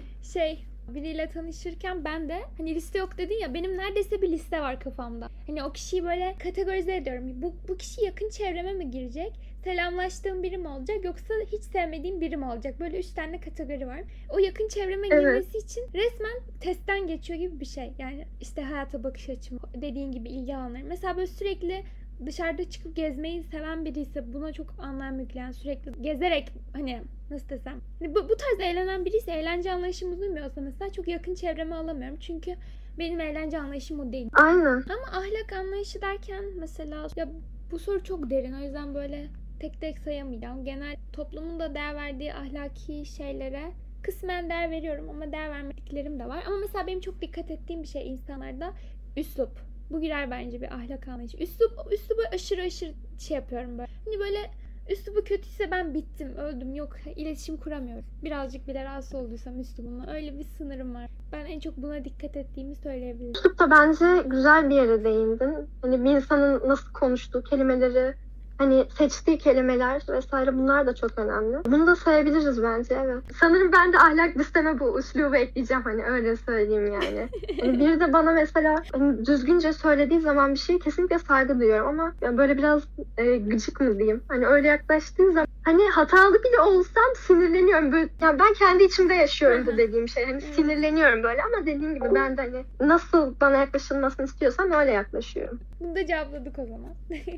Biriyle tanışırken ben de hani liste yok dedin ya, benim neredeyse bir liste var kafamda. Hani o kişiyi böyle kategorize ediyorum. Bu kişi yakın çevreme mi girecek? Selamlaştığım biri mi olacak yoksa hiç sevmediğim biri mi olacak? Böyle 3 tane kategori var. O yakın çevreme girmesi için resmen testten geçiyor gibi bir şey. Yani işte hayata bakış açım, dediğin gibi ilgi alanlarım. Mesela böyle sürekli dışarıda çıkıp gezmeyi seven biri ise buna çok anlam yükleyen, sürekli gezerek hani nasıl desem hani bu tarz eğlenen biri ise, eğlence anlayışımız uymuyorsa mesela çok yakın çevreme alamıyorum. Çünkü benim eğlence anlayışım o değil. Aynen. Ama ahlak anlayışı derken mesela ya bu soru çok derin, o yüzden böyle tek tek sayamayacağım. Genel toplumun da değer verdiği ahlaki şeylere kısmen değer veriyorum ama değer vermediklerim de var. Ama mesela benim çok dikkat ettiğim bir şey insanlarda üslup. Bu girer bence bir ahlak anlayışı. Üslubu aşırı şey yapıyorum böyle. Hani böyle üslubu kötüyse ben bittim, öldüm, yok iletişim kuramıyorum. Birazcık bile rahatsız olduysam üslubumla, öyle bir sınırım var. Ben en çok buna dikkat ettiğimi söyleyebilirim. Üslup da bence güzel bir yere değindin. Hani bir insanın nasıl konuştuğu, kelimeleri, hani seçtiği kelimeler vesaire, bunlar da çok önemli. Bunu da sayabiliriz bence, evet. Sanırım ben de ahlak listeme bu üslubu ekleyeceğim, hani öyle söyleyeyim yani. Hani biri de bana mesela hani düzgünce söylediği zaman bir şeye kesinlikle saygı duyuyorum ama böyle biraz gıcık mı diyeyim. Hani öyle yaklaştığı zaman hani hatalı bile olsam sinirleniyorum. Böyle, yani ben kendi içimde yaşıyorum bu dediğim şey. Hani sinirleniyorum böyle ama dediğim gibi ben de hani nasıl bana yaklaşılmasını istiyorsam öyle yaklaşıyorum. Bunu da cevapladık o zaman.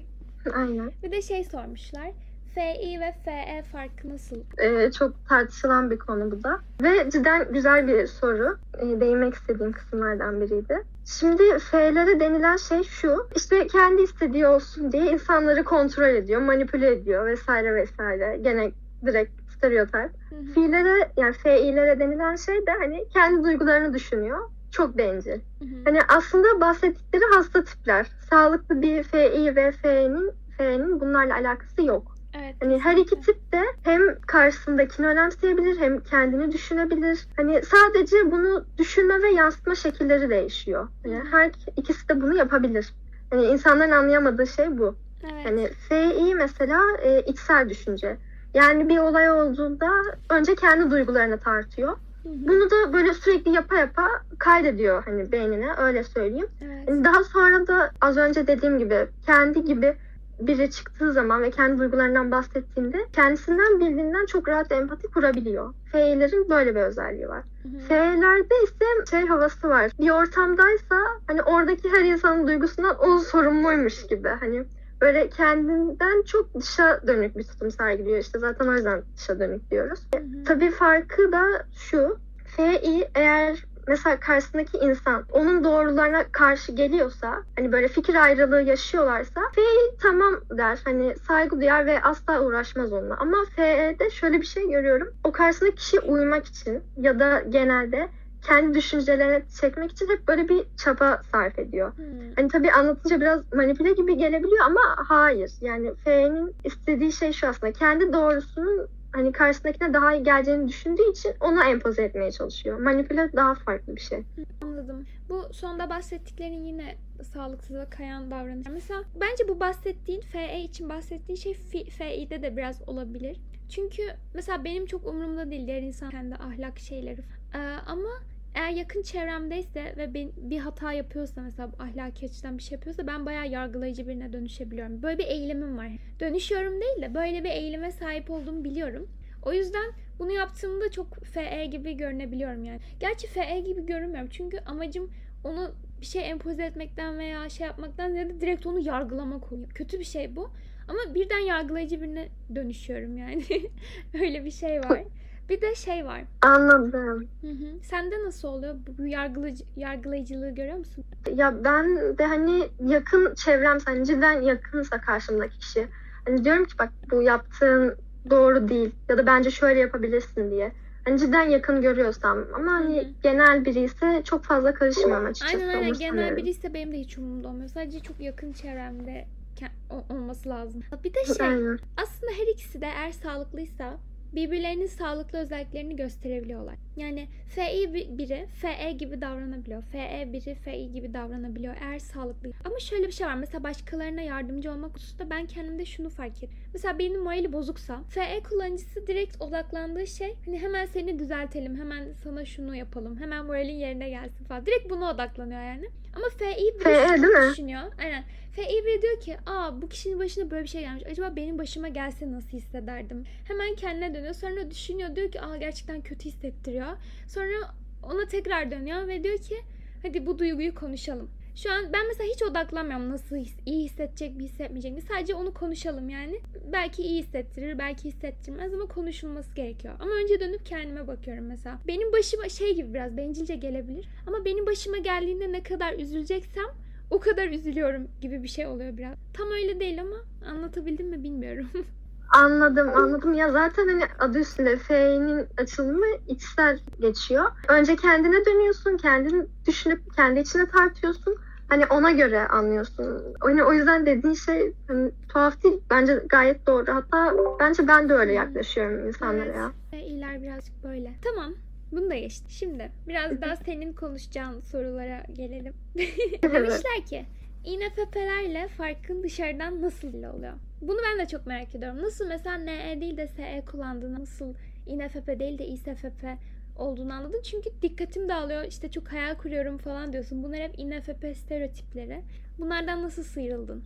Aynen. Bir de sormuşlar. FI ve FE farkı nasıl? Çok tartışılan bir konu bu da. Ve cidden güzel bir soru. Değinmek istediğim kısımlardan biriydi. Şimdi F'lere denilen şey şu. İşte kendi istediği olsun diye insanları kontrol ediyor, manipüle ediyor vesaire vesaire. Gene direkt stereotip. Fi'lere, yani FI'lere denilen şey de hani kendi duygularını düşünüyor. Çok bencil. Hani aslında bahsettikleri hasta tipler. Sağlıklı bir FI ve F'nin bunlarla alakası yok. Evet. Hani her iki tip de hem karşısındakini önemseyebilir hem kendini düşünebilir. Hani sadece bunu düşünme ve yansıtma şekilleri değişiyor. Yani her ikisi de bunu yapabilir. Hani insanların anlayamadığı şey bu. Evet. Hani FI mesela içsel düşünce. Yani bir olay olduğunda önce kendi duygularını tartıyor. Bunu da böyle sürekli yapa kaydediyor hani beynine, öyle söyleyeyim. Evet. Daha sonra da az önce dediğim gibi kendi gibi biri çıktığı zaman ve kendi duygularından bahsettiğinde kendisinden bildiğinden çok rahat empati kurabiliyor. F'lerin böyle bir özelliği var. F'lerde ise şey havası var. Bir ortamdaysa hani oradaki her insanın duygusundan o sorumluymuş gibi. Hani böyle kendinden çok dışa dönük bir tutum sergiliyor. İşte zaten o yüzden dışa dönük diyoruz. Tabii farkı da şu. FI eğer mesela karşısındaki insan onun doğrularına karşı geliyorsa, hani böyle fikir ayrılığı yaşıyorlarsa F tamam der, hani saygı duyar ve asla uğraşmaz onunla. Ama F'de şöyle bir şey görüyorum. O karşısındaki kişiye uymak için ya da genelde kendi düşüncelerine çekmek için hep böyle bir çaba sarf ediyor. Hani tabii anlatınca biraz manipüle gibi gelebiliyor ama hayır. Yani F'nin istediği şey şu aslında. Kendi doğrusunun hani karşısındakine daha iyi geleceğini düşündüğü için ona empoze etmeye çalışıyor. Manipüle daha farklı bir şey. Anladım. Bu sonda bahsettiklerin yine sağlıksıza kayan davranış. Mesela bence bu bahsettiğin FE için bahsettiğin şey Fİ'de de biraz olabilir. Çünkü mesela benim çok umurumda değil diğer insan kendi ahlak şeyleri. Ama eğer yakın çevremdeyse ve bir hata yapıyorsa, mesela ahlaki açıdan bir şey yapıyorsa, ben bayağı yargılayıcı birine dönüşebiliyorum. Böyle bir eğilimim var. Dönüşüyorum değil de böyle bir eğilime sahip olduğumu biliyorum. O yüzden bunu yaptığımda çok FE gibi görünebiliyorum yani. Gerçi FE gibi görünmüyorum çünkü amacım onu bir şey empoze etmekten veya şey yapmaktan ziyade direkt onu yargılamak oluyor. Kötü bir şey bu. Ama birden yargılayıcı birine dönüşüyorum yani. Öyle bir şey var. Bir de şey var. Anladım. Sende nasıl oluyor? Bu yargılayıcılığı görüyor musun? Ya ben de hani yakın çevrem, hani cidden yakınsa karşımdaki kişi. Hani diyorum ki bak bu yaptığın doğru değil ya da bence şöyle yapabilirsin diye. Hani cidden yakın görüyorsam ama hani genel biri ise çok fazla karışmıyorum açıkçası. Aynen. Genel biri ise benim de hiç umurumda olmuyor. Sadece çok yakın çevremde olması lazım. Bir de Aynen. aslında her ikisi de eğer sağlıklıysa birbirlerinin sağlıklı özelliklerini gösterebiliyorlar. Yani FI biri FE gibi davranabiliyor. FE biri FI gibi davranabiliyor eğer sağlıklı. Ama şöyle bir şey var. Mesela başkalarına yardımcı olmak hususunda ben kendimde şunu fark ettim. Mesela birinin morali bozuksa FE kullanıcısı direkt odaklandığı şey hani hemen seni düzeltelim, hemen sana şunu yapalım, hemen moralin yerine gelsin falan. Direkt buna odaklanıyor yani. Ama FI biri şunu düşünüyor. Aynen. FI biri diyor ki bu kişinin başına böyle bir şey gelmiş. Acaba benim başıma gelse nasıl hissederdim? Hemen kendine dönüyor. Sonra düşünüyor. Diyor ki gerçekten kötü hissettiriyor. Sonra ona tekrar dönüyor ve diyor ki hadi bu duyguyu konuşalım. Şu an ben mesela hiç odaklanmıyorum nasıl iyi hissedecek mi hissetmeyecek mi. Sadece onu konuşalım yani. Belki iyi hissettirir, belki hissettirmez ama konuşulması gerekiyor. Ama önce dönüp kendime bakıyorum mesela. Benim başıma şey gibi biraz bencilce gelebilir. Ama benim başıma geldiğinde ne kadar üzüleceksem o kadar üzülüyorum gibi bir şey oluyor biraz. Tam öyle değil ama anlatabildim mi bilmiyorum. Anladım. Ya zaten hani adı üstünde F'nin açılımı içsel geçiyor. Önce kendine dönüyorsun, kendini düşünüp kendi içine tartıyorsun. Hani ona göre anlıyorsun. Hani o yüzden dediğin şey hani tuhaf değil. Bence gayet doğru. Hatta bence ben de öyle yaklaşıyorum insanlara ya. İyiler birazcık böyle. Tamam. Bunu da geçtik. Şimdi biraz daha senin konuşacağın sorulara gelelim. Demişler ki INFP'lerle farkın dışarıdan nasıl oluyor? Bunu ben de çok merak ediyorum. Nasıl mesela NE değil de SE kullandığını, nasıl INFP değil de ISFP olduğunu anladın? Çünkü dikkatim dağılıyor. İşte çok hayal kuruyorum falan diyorsun. Bunlar hep INFP stereotipleri. Bunlardan nasıl sıyrıldın?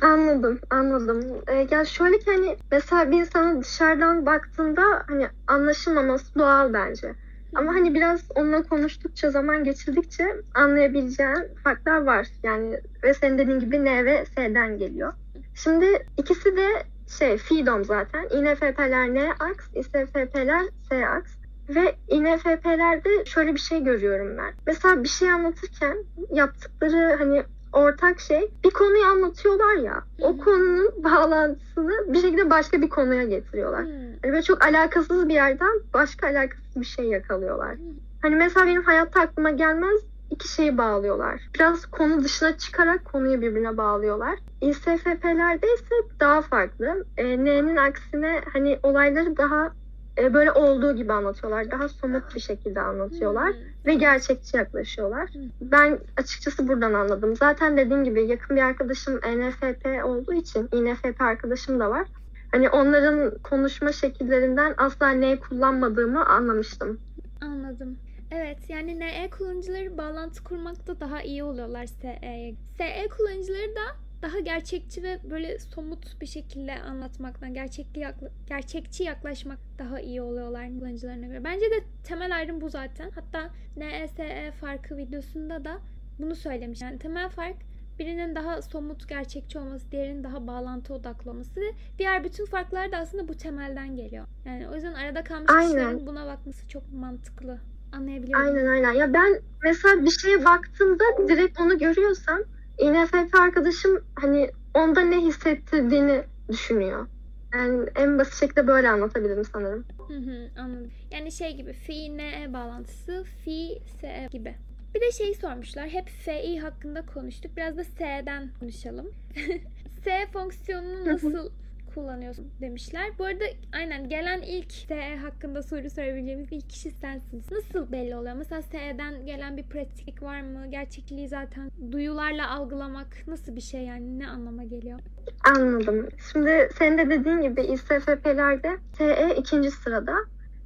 Anladım. Ya şöyle ki hani mesela bir insanın dışarıdan baktığında hani anlaşılmaması doğal bence. Ama hani biraz onunla konuştukça, zaman geçirdikçe anlayabileceğin farklar var. Yani ve senin dediğin gibi N ve S'den geliyor. Şimdi ikisi de FİDOM zaten. INFP'ler N-aks, ISFP'ler S-aks. Ve INFP'lerde şöyle bir şey görüyorum ben. Mesela bir şey anlatırken yaptıkları hani ortak şey, bir konuyu anlatıyorlar ya, o konunun bağlantısını bir şekilde başka bir konuya getiriyorlar. Yani böyle çok alakasız bir yerden başka alakasız bir şey yakalıyorlar. Hani mesela benim hayatta aklıma gelmez, iki şeyi bağlıyorlar. Biraz konu dışına çıkarak konuyu birbirine bağlıyorlar. ISFP'lerde ise daha farklı. N'nin aksine hani olayları daha böyle olduğu gibi anlatıyorlar. Daha somut bir şekilde anlatıyorlar ve gerçekçi yaklaşıyorlar. Ben açıkçası buradan anladım. Zaten dediğim gibi yakın bir arkadaşım ENFP olduğu için INFP arkadaşım da var. Hani onların konuşma şekillerinden asla ne kullanmadığımı anlamıştım. Anladım. Evet, yani NE kullanıcıları bağlantı kurmakta daha iyi oluyorlar SE'ye. SE kullanıcıları da daha gerçekçi ve böyle somut bir şekilde anlatmaktan, gerçekçi yaklaşmak daha iyi oluyorlar kullanıcılarına göre. Bence de temel ayrım bu zaten. Hatta NE-SE farkı videosunda da bunu söylemiş. Yani temel fark birinin daha somut, gerçekçi olması, diğerinin daha bağlantı odaklı olması ve diğer bütün farklar da aslında bu temelden geliyor. Yani o yüzden arada kalmış kişilerin buna bakması çok mantıklı anlayabiliyorum. Aynen. Ya ben mesela bir şeye baktığımda direkt onu görüyorsam INFP arkadaşım hani onda ne hissettirdiğini düşünüyor. Yani en basit şekilde böyle anlatabilirim sanırım. Anladım. Yani şey gibi fi ne bağlantısı, fi se gibi. Bir de şeyi sormuşlar. Hep fi hakkında konuştuk. Biraz da s'den konuşalım. S fonksiyonunu nasıl kullanıyorsun demişler. Bu arada aynen gelen ilk S hakkında soru sorabileceğimiz ilk kişi sensiniz. Nasıl belli oluyor? Mesela S'den gelen bir pratiklik var mı? Gerçekliği zaten duyularla algılamak nasıl bir şey yani? Ne anlama geliyor? Anladım. Şimdi senin de dediğin gibi İSFP'lerde SE ikinci sırada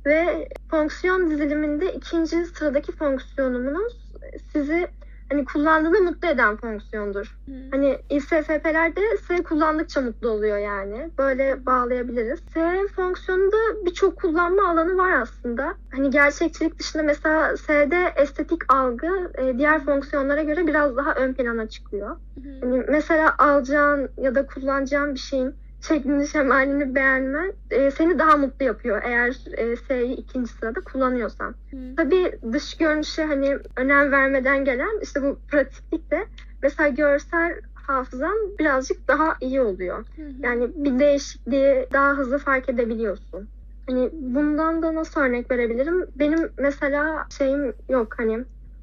ve fonksiyon diziliminde ikinci sıradaki fonksiyonumunuz sizi hani kullandığında mutlu eden fonksiyondur. Hani İSFP'lerde S kullandıkça mutlu oluyor yani. Böyle bağlayabiliriz. S fonksiyonunda birçok kullanma alanı var aslında. Hani gerçekçilik dışında mesela S'de estetik algı diğer fonksiyonlara göre biraz daha ön plana çıkıyor. Hani mesela alacağın ya da kullanacağın bir şeyin şeklini, şemalini beğenmen seni daha mutlu yapıyor eğer S'yi ikinci sırada kullanıyorsan. Tabii dış görünüşe hani önem vermeden gelen işte bu pratiklik de mesela görsel hafızan birazcık daha iyi oluyor. Yani bir değişikliği daha hızlı fark edebiliyorsun. Hani bundan da nasıl örnek verebilirim? Benim mesela şeyim yok hani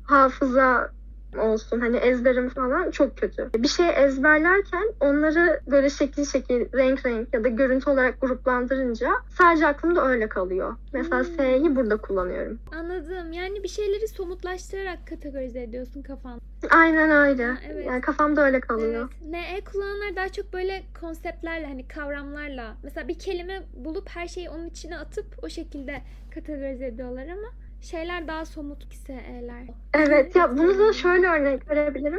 hafıza olsun hani ezberim falan çok kötü. Bir şey ezberlerken onları böyle şekil şekil, renk renk ya da görüntü olarak gruplandırınca sadece aklımda öyle kalıyor. Mesela S'yi burada kullanıyorum. Anladım. Yani bir şeyleri somutlaştırarak kategorize ediyorsun kafanda. Aynen öyle. Ha, evet. Yani kafamda öyle kalıyor. Evet. NE kullananlar daha çok böyle konseptlerle hani kavramlarla mesela bir kelime bulup her şeyi onun içine atıp o şekilde kategorize ediyorlar ama şeyler daha somut SE'ler. Evet ya bunu da şöyle örnek verebilirim.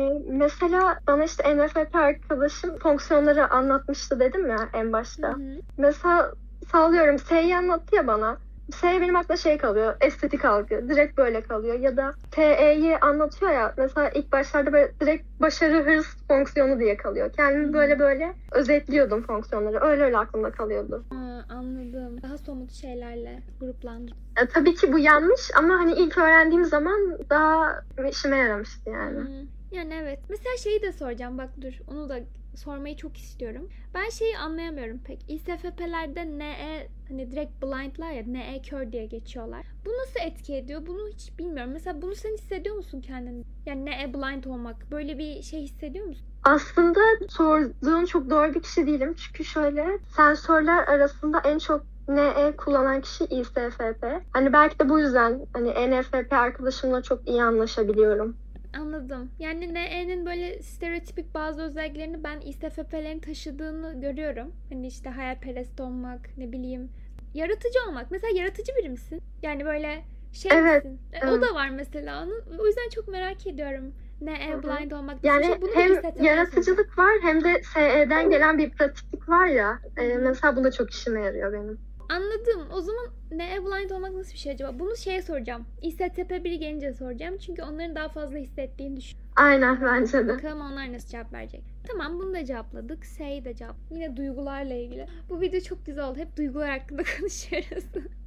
Mesela bana işte NFP arkadaşım fonksiyonları anlatmıştı dedim ya en başta. Mesela sallıyorum S'yi anlattı ya bana. S benim aklıma şey kalıyor. Estetik algı. Direkt böyle kalıyor. Ya da TE'yi anlatıyor ya. Mesela ilk başlarda böyle direkt başarı hırs fonksiyonu diye kalıyor. Kendimi böyle özetliyordum fonksiyonları. Öyle aklımda kalıyordu. Anladım. Daha somut şeylerle gruplandım. Tabii ki bu yanlış ama hani ilk öğrendiğim zaman daha işime yaramıştı yani. Yani evet. Mesela şeyi de soracağım. Bak dur. Onu da sormayı çok istiyorum. Ben şeyi anlayamıyorum pek. İSFP'lerde NE hani direkt blind'lar ya NE kör diye geçiyorlar. Bu nasıl etki ediyor? Bunu hiç bilmiyorum. Mesela bunu sen hissediyor musun kendini? Yani NE blind olmak. Böyle bir şey hissediyor musun? Aslında sorduğun çok doğru bir kişi değilim. Çünkü şöyle sensörler arasında en çok NE kullanan kişi İSFP. Hani belki de bu yüzden hani NFP arkadaşımla çok iyi anlaşabiliyorum. Anladım. Yani NE'nin böyle stereotipik bazı özelliklerini ben İSFP'lerin taşıdığını görüyorum. Hani işte hayalperest olmak, ne bileyim, yaratıcı olmak. Mesela yaratıcı biri misin? Yani böyle şey misin? O da var mesela onun. O yüzden çok merak ediyorum. NE blind olmak. Yani Bunu hem yaratıcılık var hem de SE'den gelen bir pratiklik var ya. Mesela bu da çok işime yarıyor benim. Anladım. O zaman NE blind olmak nasıl bir şey acaba? Bunu şeye soracağım. İSTP biri gelince soracağım. Çünkü onların daha fazla hissettiğini düşünüyorum. Aynen bence de. Bakalım onlar nasıl cevap verecek. Tamam bunu da cevapladık. S'yi de cevap. Yine duygularla ilgili. Bu video çok güzel oldu. Hep duygular hakkında konuşuyoruz.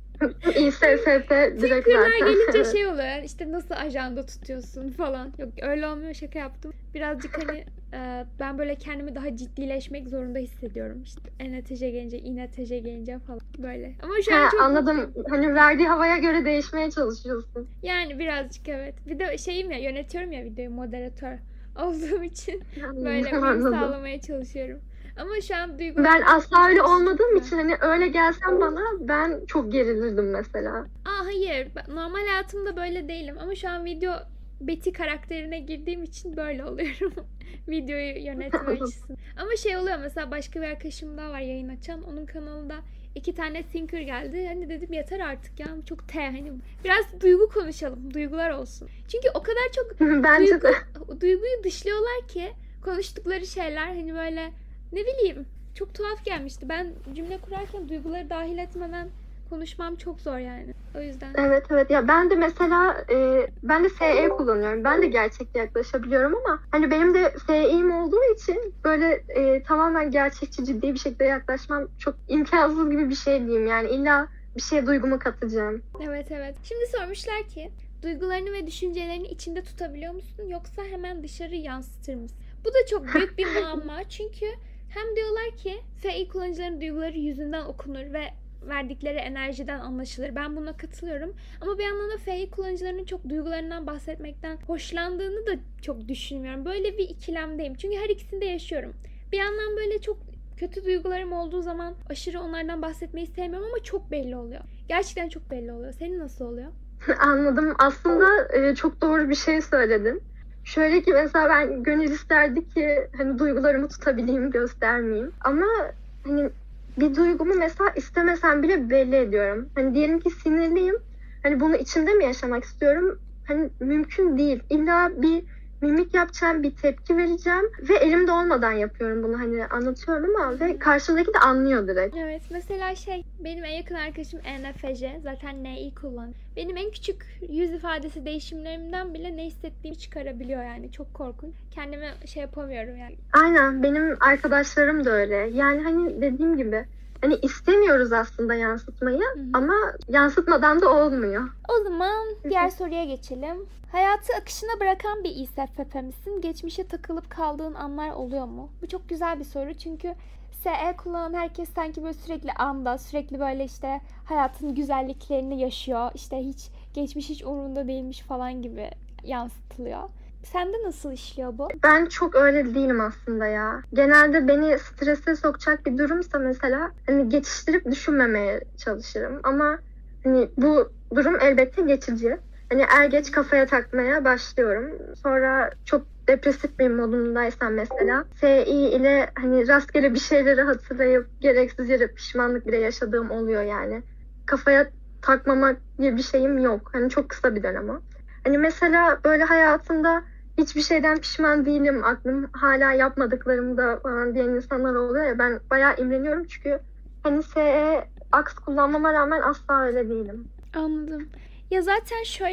İSFP direkt Tinker'lar zaten. gelince şey oluyor. İşte nasıl ajanda tutuyorsun falan. Yok öyle olmuyor. Şaka yaptım. Birazcık hani ben böyle kendimi daha ciddileşmek zorunda hissediyorum. İşte ENTJ gelince, İNTJ gelince falan böyle. Ama şu an çok anladım. mutluyum. Hani verdiği havaya göre değişmeye çalışıyorsun. Yani birazcık evet. Bir de şeyim ya yönetiyorum ya videoyu moderatör olduğum için böyle uyum sağlamaya çalışıyorum. Ama şu an duygularım... Ben asla öyle olmadığım için hani öyle gelsen bana ben çok gerilirdim mesela. Hayır. Normal hayatımda böyle değilim. Ama şu an video Betty karakterine girdiğim için böyle oluyorum. Videoyu yönetme açısından. Ama şey oluyor mesela başka bir arkadaşım daha var yayın açan. Onun kanalında 2 tane thinker geldi. Hani dedim yeter artık ya. Çok hani biraz duygu konuşalım. Duygular olsun. Çünkü o kadar çok Bence de. Duyguyu dışlıyorlar ki konuştukları şeyler hani böyle ne bileyim çok tuhaf gelmişti. Ben cümle kurarken duyguları dahil etmeden konuşmam çok zor yani. O yüzden. Evet ya ben de mesela ben de SE kullanıyorum. Ben de gerçekçi yaklaşabiliyorum ama hani benim de SE'im olduğu için böyle tamamen gerçekçi ciddi bir şekilde yaklaşmam çok imkansız gibi bir şey diyeyim. Yani illa bir şeye duygumu katacağım. Evet evet. Şimdi sormuşlar ki duygularını ve düşüncelerini içinde tutabiliyor musun yoksa hemen dışarı yansıtır mısın? Bu da çok büyük bir muamma çünkü hem diyorlar ki FI kullanıcıların duyguları yüzünden okunur ve verdikleri enerjiden anlaşılır. Ben buna katılıyorum. Ama bir yandan da FI kullanıcılarının çok duygularından bahsetmekten hoşlandığını da çok düşünmüyorum. Böyle bir ikilemdeyim. Çünkü her ikisini de yaşıyorum. Bir yandan böyle çok kötü duygularım olduğu zaman aşırı onlardan bahsetmeyi sevmiyorum ama çok belli oluyor. Gerçekten çok belli oluyor. Senin nasıl oluyor? Anladım. Aslında çok doğru bir şey söyledin. Şöyle ki mesela ben gönül isterdi ki hani duygularımı tutabileyim, göstermeyeyim. Ama hani bir duygumu mesela istemesem bile belli ediyorum. Hani diyelim ki sinirliyim. Hani bunu içimde mi yaşamak istiyorum? Hani mümkün değil. İlla bir mimik yapacağım, bir tepki vereceğim ve elimde olmadan yapıyorum bunu. Hani anlatıyorum ama ve karşımdaki de anlıyor direkt. Evet, mesela benim en yakın arkadaşım ENFJ, zaten NI kullanıyor. Benim en küçük yüz ifadesi değişimlerimden bile ne hissettiğimi çıkarabiliyor yani. Çok korkunç. Kendime yapamıyorum yani. Aynen, benim arkadaşlarım da öyle. Yani hani dediğim gibi hani istemiyoruz aslında yansıtmayı ama yansıtmadan da olmuyor. O zaman diğer soruya geçelim. Hayatı akışına bırakan bir ISFP misin? Geçmişe takılıp kaldığın anlar oluyor mu? Bu çok güzel bir soru çünkü SE kullanan herkes sanki böyle sürekli anda, sürekli böyle hayatın güzelliklerini yaşıyor. Geçmiş hiç umurunda değilmiş falan gibi yansıtılıyor. Sende nasıl işliyor bu? Ben çok öyle değilim aslında ya. Genelde beni strese sokacak bir durumsa mesela hani geçiştirip düşünmemeye çalışırım. Ama hani bu durum elbette geçici. Hani er geç kafaya takmaya başlıyorum. Sonra çok depresif bir modumdaysam mesela SI ile hani rastgele bir şeyleri hatırlayıp gereksiz yere pişmanlık bile yaşadığım oluyor yani. Kafaya takmamak gibi bir şeyim yok. Hani çok kısa bir dönem o. Hani mesela böyle hayatımda hiçbir şeyden pişman değilim, aklım hala yapmadıklarımda falan diyen insanlar oluyor ya, ben bayağı imreniyorum çünkü hani SE aks kullanmama rağmen asla öyle değilim. Anladım. Ya zaten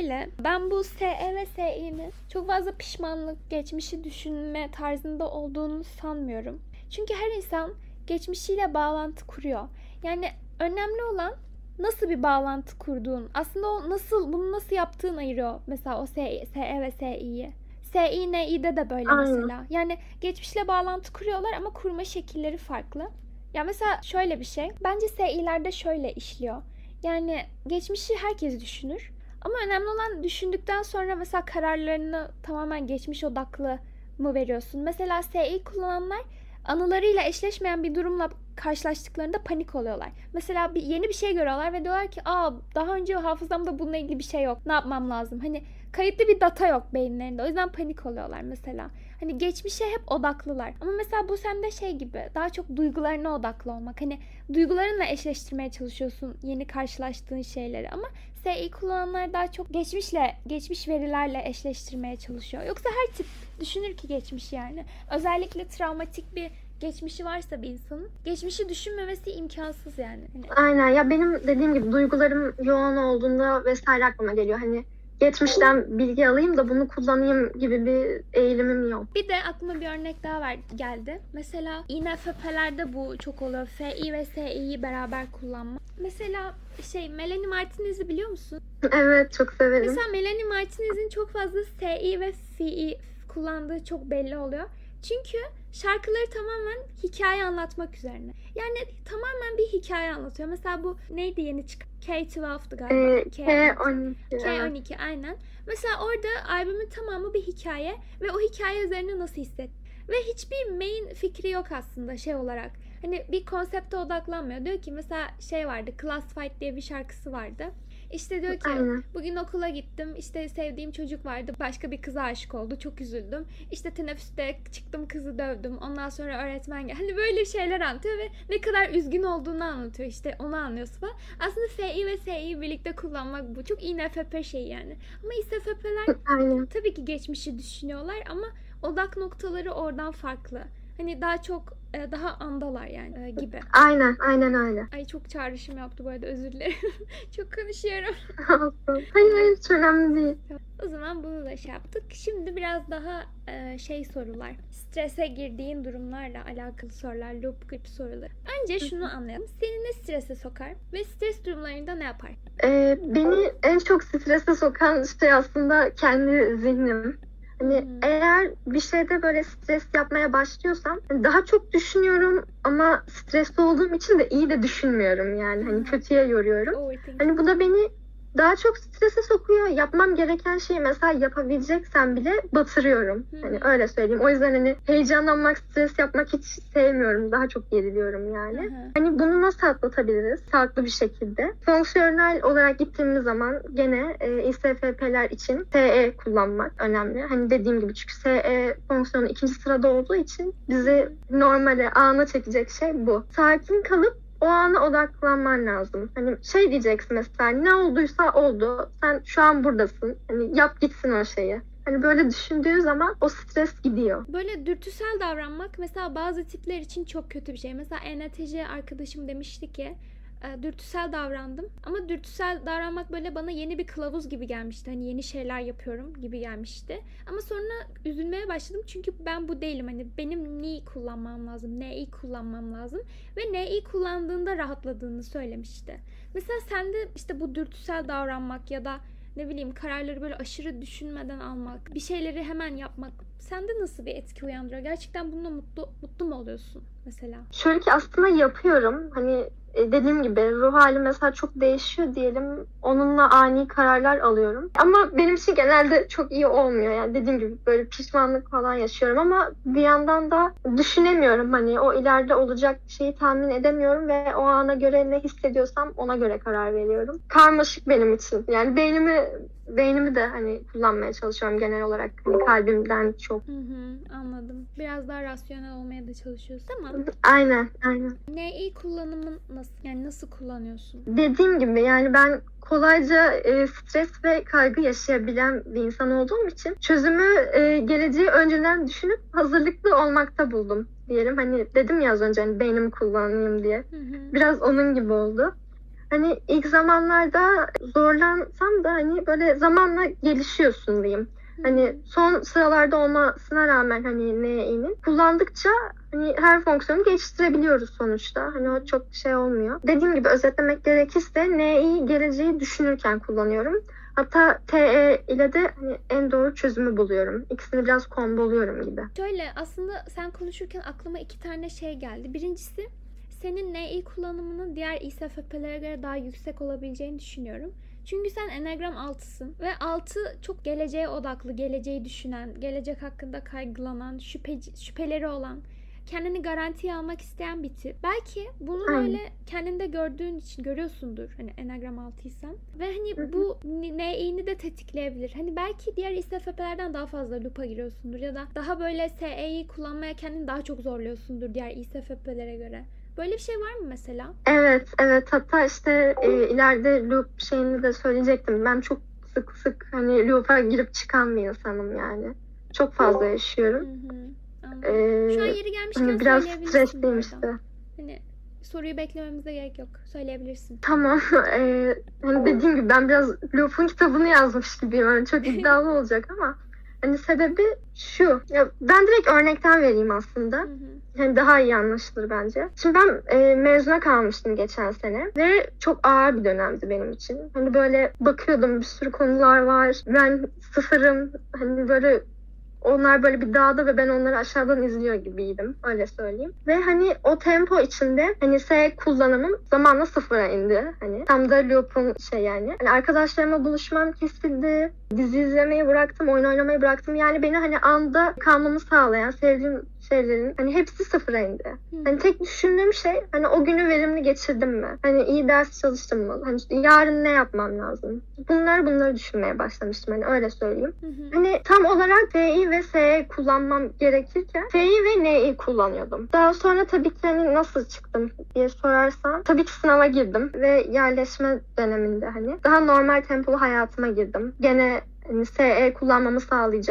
ben bu SE ve SI'nin çok fazla pişmanlık, geçmişi düşünme tarzında olduğunu sanmıyorum. Çünkü her insan geçmişiyle bağlantı kuruyor. Yani önemli olan nasıl bir bağlantı kurduğun. Aslında bunu nasıl yaptığın ayırıyor mesela o SE ve SI'yi. SI, NI'de de böyle mesela. Yani geçmişle bağlantı kuruyorlar ama kurma şekilleri farklı. Ya mesela şöyle bir şey. Bence SI'lerde şöyle işliyor. Yani geçmişi herkes düşünür. Ama önemli olan düşündükten sonra mesela kararlarını tamamen geçmiş odaklı mı veriyorsun? Mesela SI kullananlar anılarıyla eşleşmeyen bir durumla karşılaştıklarında panik oluyorlar. Mesela yeni bir şey görüyorlar ve diyorlar ki daha önce hafızamda bununla ilgili bir şey yok. Ne yapmam lazım? Hani kayıtlı bir data yok beyinlerinde. O yüzden panik oluyorlar mesela. Hani geçmişe hep odaklılar. Ama mesela bu sende gibi daha çok duygularına odaklı olmak. Hani duygularınla eşleştirmeye çalışıyorsun yeni karşılaştığın şeyleri. Ama SI kullananlar daha çok geçmiş verilerle eşleştirmeye çalışıyor. Yoksa her tip düşünür ki geçmiş yani. Özellikle travmatik bir geçmişi varsa bir insanın geçmişi düşünmemesi imkansız yani. Aynen ya, benim dediğim gibi duygularım yoğun olduğunda vesaire aklıma geliyor. Hani geçmişten bilgi alayım da bunu kullanayım gibi bir eğilimim yok. Bir de aklıma bir örnek daha geldi. Mesela INFP'lerde bu çok oluyor. FI ve SI'yi beraber kullanma. Mesela Melanie Martinez'i biliyor musun? Evet, çok severim. Mesela Melanie Martinez'in çok fazla SI ve FI kullandığı çok belli oluyor. Çünkü şarkıları tamamen hikaye anlatmak üzerine. Yani tamamen bir hikaye anlatıyor. Mesela bu neydi yeni çıkan? K12'dı galiba. K12. K12 aynen. Mesela orada albümün tamamı bir hikaye ve o hikaye üzerine nasıl hisset. Ve hiçbir main fikri yok aslında olarak. Hani bir konsepte odaklanmıyor. Diyor ki mesela vardı, Classified diye bir şarkısı vardı. Diyor ki bugün okula gittim, sevdiğim çocuk vardı, başka bir kıza aşık oldu, çok üzüldüm. Teneffüste çıktım, kızı dövdüm, ondan sonra öğretmen geldi. Hani böyle şeyler anlatıyor ve ne kadar üzgün olduğunu anlatıyor, onu anlıyorsun falan. Aslında FI ve SI'yi birlikte kullanmak bu. Çok INFP yani. Ama ISFP'ler tabii ki geçmişi düşünüyorlar ama odak noktaları oradan farklı. Hani daha çok daha andalar yani gibi. Aynen öyle. Ay çok çağrışım yaptı bu arada, özür dilerim. Çok konuşuyorum. Hayır, hiç önemli değil. O zaman bunu da şey yaptık. Şimdi biraz daha sorular. Strese girdiğin durumlarla alakalı sorular, loop gibi sorular. Önce şunu anlayalım. Seni ne strese sokar ve stres durumlarında ne yapar? Beni en çok strese sokan şey aslında kendi zihnim. Hani eğer bir şeyde böyle stres yapmaya başlıyorsam daha çok düşünüyorum ama stresli olduğum için de iyi de düşünmüyorum yani. Hani kötüye yoruyorum. Hani bu da beni daha çok strese sokuyor. Yapmam gereken şeyi mesela yapabileceksem bile batırıyorum. Hani öyle söyleyeyim. O yüzden hani heyecanlanmak, stres yapmak hiç sevmiyorum. Daha çok geriliyorum yani. Hani bunu nasıl atlatabiliriz? Sağlıklı bir şekilde. Fonksiyonel olarak gittiğimiz zaman gene İSFP'ler için SE kullanmak önemli. Hani dediğim gibi, çünkü SE fonksiyonu ikinci sırada olduğu için bizi normale, ana çekecek şey bu. Sakin kalıp o ana odaklanman lazım. Hani şey diyeceksin mesela, ne olduysa oldu. Sen şu an buradasın. Hani yap gitsin o şeyi. Hani böyle düşündüğü zaman o stres gidiyor. Böyle dürtüsel davranmak mesela bazı tipler için çok kötü bir şey. Mesela ENTC arkadaşım demişti ki dürtüsel davrandım. Ama dürtüsel davranmak böyle bana yeni bir kılavuz gibi gelmişti. Hani yeni şeyler yapıyorum gibi gelmişti. Ama sonra üzülmeye başladım. Çünkü ben bu değilim. Hani benim neyi kullanmam lazım, neyi kullanmam lazım. Ve neyi kullandığında rahatladığını söylemişti. Mesela sende işte bu dürtüsel davranmak ya da ne bileyim kararları böyle aşırı düşünmeden almak, bir şeyleri hemen yapmak sende nasıl bir etki uyandırıyor? Gerçekten bununla mutlu mu oluyorsun mesela? Şöyle ki aslında yapıyorum. Hani dediğim gibi ruh halim mesela çok değişiyor diyelim. Onunla ani kararlar alıyorum. Ama benim için genelde çok iyi olmuyor. Yani dediğim gibi böyle pişmanlık falan yaşıyorum ama bir yandan da düşünemiyorum. Hani o ileride olacak şeyi tahmin edemiyorum ve o ana göre ne hissediyorsam ona göre karar veriyorum. Karmaşık benim için. Yani beynimi de hani kullanmaya çalışıyorum genel olarak. Hani kalbimden çok. Anladım. Biraz daha rasyonel olmaya da çalışıyorsun ama. Aynen. NI kullanımın nasıl? Yani nasıl kullanıyorsun? Dediğim gibi yani ben kolayca stres ve kaygı yaşayabilen bir insan olduğum için çözümü geleceği önceden düşünüp hazırlıklı olmakta buldum diyelim. Hani dedim ya az önce hani beynimi kullanayım diye. Biraz onun gibi oldu. Hani ilk zamanlarda zorlansam da hani böyle zamanla gelişiyorsun diyeyim. Hani son sıralarda olmasına rağmen hani NE'nin kullandıkça hani her fonksiyonu geliştirebiliyoruz sonuçta. Hani o çok şey olmuyor. Dediğim gibi özetlemek gerekirse NE'yi geleceği düşünürken kullanıyorum. Hatta TE ile de hani en doğru çözümü buluyorum. İkisini biraz komboluyorum gibi. Şöyle aslında sen konuşurken aklıma 2 tane şey geldi. Birincisi senin NI kullanımının diğer İSFP'lere göre daha yüksek olabileceğini düşünüyorum. Çünkü sen Enneagram 6'sın ve 6 çok geleceğe odaklı, geleceği düşünen, gelecek hakkında kaygılanan, şüpheleri olan, kendini garantiye almak isteyen bir tip. Belki bunu böyle kendinde gördüğün için görüyorsundur hani Enneagram 6'ysan ve hani bu NI'ni de tetikleyebilir. Hani belki diğer İSFP'lerden daha fazla loop'a giriyorsundur ya da daha böyle SE'yi kullanmaya kendini daha çok zorluyorsundur diğer İSFP'lere göre. Böyle bir şey var mı mesela? Evet. Hatta işte ileride loop şeyini de söyleyecektim. Ben çok sık hani loop'a girip çıkan bir insanım yani. Çok fazla yaşıyorum. Şu an yeri gelmişken hani biraz söyleyebilirsin. stresliyim işte. Hani soruyu beklememize gerek yok. Söyleyebilirsin. Tamam. Hani dediğim gibi ben biraz loop'un kitabını yazmış gibiyim. Yani çok iddialı olacak ama hani sebebi şu. Ya ben direkt örnekten vereyim aslında. Yani daha iyi anlaşılır bence. Şimdi ben mezuna kalmıştım geçen sene ve çok ağır bir dönemdi benim için. Hani böyle bakıyordum, bir sürü konular var. Ben sıfırım. Hani böyle onlar böyle bir dağda ve ben onları aşağıdan izliyor gibiydim. Öyle söyleyeyim. Ve hani o tempo içinde hani S kullanımım zamanla sıfıra indi. Hani tam da loop'un şey yani. Hani arkadaşlarıma buluşmam kesildi. Dizi izlemeyi bıraktım, oyun oynamayı bıraktım. Yani beni hani anda kalmamı sağlayan, sevdiğim şeylerin hani hepsi sıfıra indi. Hani tek düşündüğüm şey hani o günü verimli geçirdim mi? Hani iyi ders çalıştım mı? Hani işte yarın ne yapmam lazım? Bunları düşünmeye başlamıştım. Hani öyle söyleyeyim. Hani tam olarak D'yi ve S'yi kullanmam gerekirken S'yi ve N'yi kullanıyordum. Daha sonra tabii ki hani nasıl çıktım diye sorarsan tabii ki sınava girdim ve yerleşme döneminde hani daha normal tempolu hayatıma girdim. Gene hani SE kullanmamı sağlayacak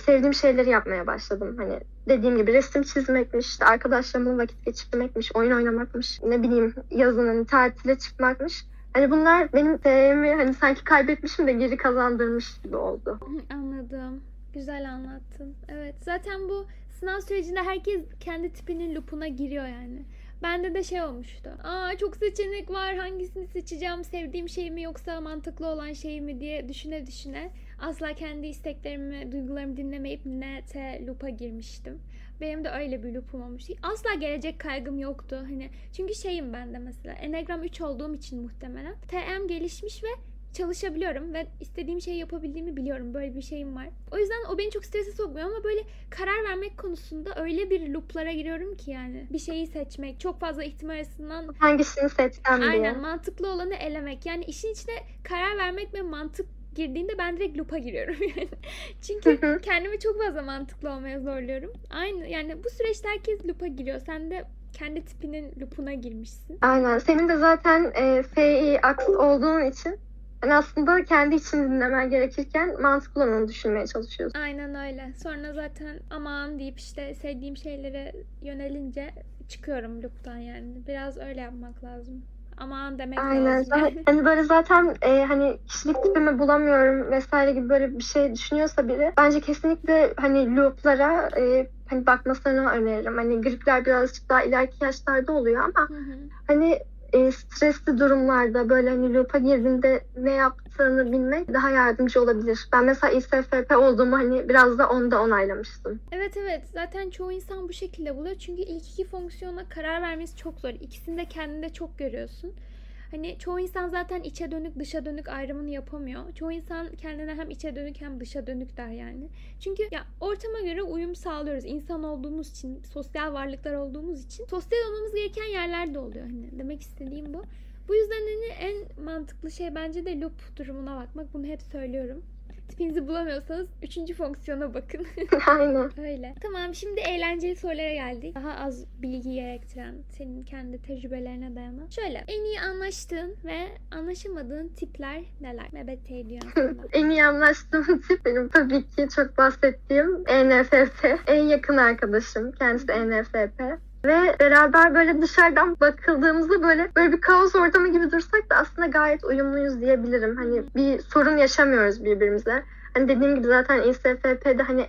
sevdiğim şeyleri yapmaya başladım. Hani dediğim gibi resim çizmekmiş, işte arkadaşlarımla vakit geçirmekmiş, oyun oynamakmış, ne bileyim yazın hani tatile çıkmakmış. Hani bunlar benim TE'mi hani sanki kaybetmişim de geri kazandırmış gibi oldu. Anladım. Güzel anlattın. Evet. Zaten bu sınav sürecinde herkes kendi tipinin loop'una giriyor yani. Bende de şey olmuştu. Çok seçenek var. Hangisini seçeceğim? Sevdiğim şey mi yoksa mantıklı olan şey mi diye düşüne düşüne asla kendi isteklerimi, duygularımı dinlemeyip net loop'a girmiştim. Benim de öyle bir loop'um olmuştu. Asla gelecek kaygım yoktu. Hani çünkü şeyim ben de mesela. Enneagram 3 olduğum için muhtemelen. TM gelişmiş ve çalışabiliyorum ve istediğim şeyi yapabildiğimi biliyorum. Böyle bir şeyim var. O yüzden o beni çok strese sokmuyor ama böyle karar vermek konusunda öyle bir looplara giriyorum ki yani. Bir şeyi seçmek, çok fazla ihtimal arasından Hangisini seçsem diye. aynen mantıklı olanı elemek. Yani işin içine karar vermek ve mantık girdiğinde ben direkt loop'a giriyorum yani. Çünkü kendimi çok fazla mantıklı olmaya zorluyorum. Aynı yani bu süreçte herkes loop'a giriyor. Sen de kendi tipinin loop'una girmişsin. Aynen. Senin de zaten FI aks olduğun için yani aslında kendi için dinlemen gerekirken mantıklı olanı düşünmeye çalışıyorsun. Aynen öyle. Sonra zaten aman deyip işte sevdiğim şeylere yönelince çıkıyorum loop'tan yani. Biraz öyle yapmak lazım. Aman demek Aynen. lazım yani. Hani böyle zaten hani kişilik tipimi bulamıyorum vesaire gibi böyle bir şey düşünüyorsa biri bence kesinlikle hani loop'lara hani bakmasını öneririm. Hani gripler birazcık daha ileriki yaşlarda oluyor ama hani stresli durumlarda böyle hani loop'a girdiğinde ne yaptığını bilmek daha yardımcı olabilir. Ben mesela İSFP olduğumu hani biraz da onda onaylamıştım. Evet. Zaten çoğu insan bu şekilde buluyor. Çünkü ilk iki fonksiyona karar vermesi çok zor. İkisini de kendinde çok görüyorsun. Hani çoğu insan zaten içe dönük dışa dönük ayrımını yapamıyor. Çoğu insan kendine hem içe dönük hem dışa dönük der yani. Çünkü ya ortama göre uyum sağlıyoruz. İnsan olduğumuz için, sosyal varlıklar olduğumuz için sosyal olmamız gereken yerler de oluyor. Hani demek istediğim bu. Bu yüzden hani en mantıklı şey bence de loop durumuna bakmak. Bunu hep söylüyorum. Tipinizi bulamıyorsanız 3. fonksiyona bakın. Aynen. Öyle. Tamam, şimdi eğlenceli sorulara geldik. Daha az bilgi gerektiren, senin kendi tecrübelerine dayanan. Şöyle, en iyi anlaştığın ve anlaşamadığın tipler neler? MBTI diyor aslında. En iyi anlaştığım tip benim tabii ki çok bahsettiğim ENFP. En yakın arkadaşım. Kendisi ENFP. Ve beraber böyle dışarıdan bakıldığımızda böyle bir kaos ortamı gibi dursak da aslında gayet uyumluyuz diyebilirim. Hani bir sorun yaşamıyoruz birbirimize. Hani dediğim gibi zaten ISFP'de hani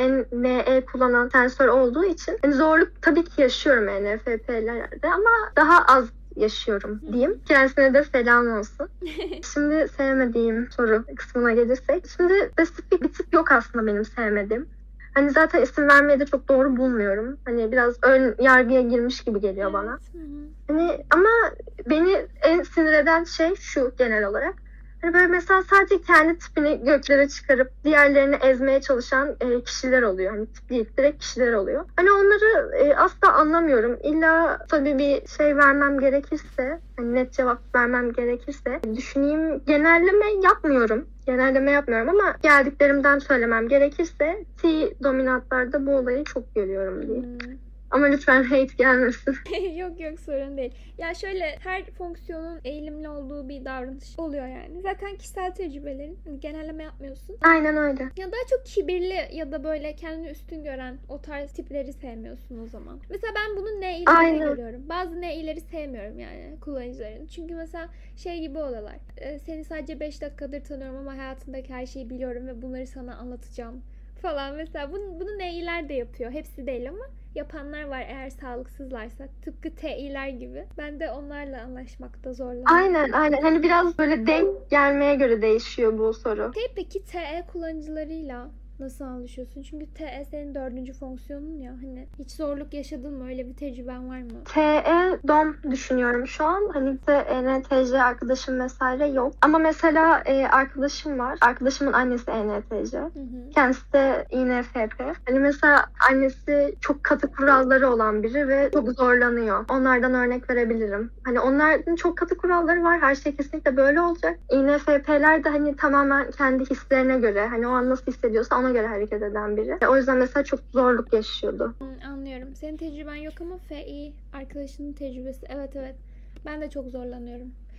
NE kullanan sensör olduğu için hani zorluk tabii ki yaşıyorum ENFP'lerde ama daha az yaşıyorum diyeyim. Kendisine de selam olsun. Şimdi sevmediğim soru kısmına gelirsek. Şimdi spesifik bir tip yok aslında benim sevmediğim. Hani zaten isim vermeyi de çok doğru bulmuyorum. Hani biraz ön yargıya girmiş gibi geliyor bana. Hani ama beni en sinir eden şey şu genel olarak. Hani böyle mesela sadece kendi tipini göklere çıkarıp diğerlerini ezmeye çalışan kişiler oluyor. Hani tip değil, direkt kişiler oluyor. Hani onları asla anlamıyorum. İlla tabii bir şey vermem gerekirse, hani net cevap vermem gerekirse düşüneyim. Genelleme yapmıyorum ama geldiklerimden söylemem gerekirse T dominantlarda bu olayı çok görüyorum diye. Ama lütfen hate gelmesin. Yok sorun değil. Ya şöyle, her fonksiyonun eğilimli olduğu bir davranış oluyor yani. Zaten kişisel tecrübelerin, genelleme yapmıyorsun. Aynen öyle. Ya daha çok kibirli ya da böyle kendini üstün gören o tarz tipleri sevmiyorsun o zaman. Mesela ben bunu N'ilerde görüyorum. Bazı N'leri sevmiyorum yani kullanıcıların. Çünkü mesela şey gibi oluyorlar. Seni sadece 5 dakikadır tanıyorum ama hayatındaki her şeyi biliyorum ve bunları sana anlatacağım falan mesela. Bunu N'ler de yapıyor. Hepsi değil ama yapanlar var eğer sağlıksızlarsa. Tıpkı T'ler gibi. Ben de onlarla anlaşmakta zorlanıyorum. Aynen. Hani biraz böyle denk gelmeye göre değişiyor bu soru. Peki TE kullanıcılarıyla nasıl anlaşıyorsun? Çünkü TE senin 4. fonksiyonun ya. Hani hiç zorluk yaşadın mı? Öyle bir tecrüben var mı? TE DOM düşünüyorum şu an. Hani ENTJ arkadaşım vesaire yok. Ama mesela arkadaşım var. Arkadaşımın annesi ENTJ. Kendisi de INFP. Hani mesela annesi çok katı kuralları olan biri ve çok zorlanıyor. Onlardan örnek verebilirim. Hani onların çok katı kuralları var. Her şey kesinlikle böyle olacak. INFP'ler de hani tamamen kendi hislerine göre, hani o an nasıl hissediyorsa ona göre hareket eden biri. O yüzden mesela çok zorluk yaşıyordu. Anlıyorum. Senin tecrüben yok ama FI arkadaşının tecrübesi. Evet. Ben de çok zorlanıyorum.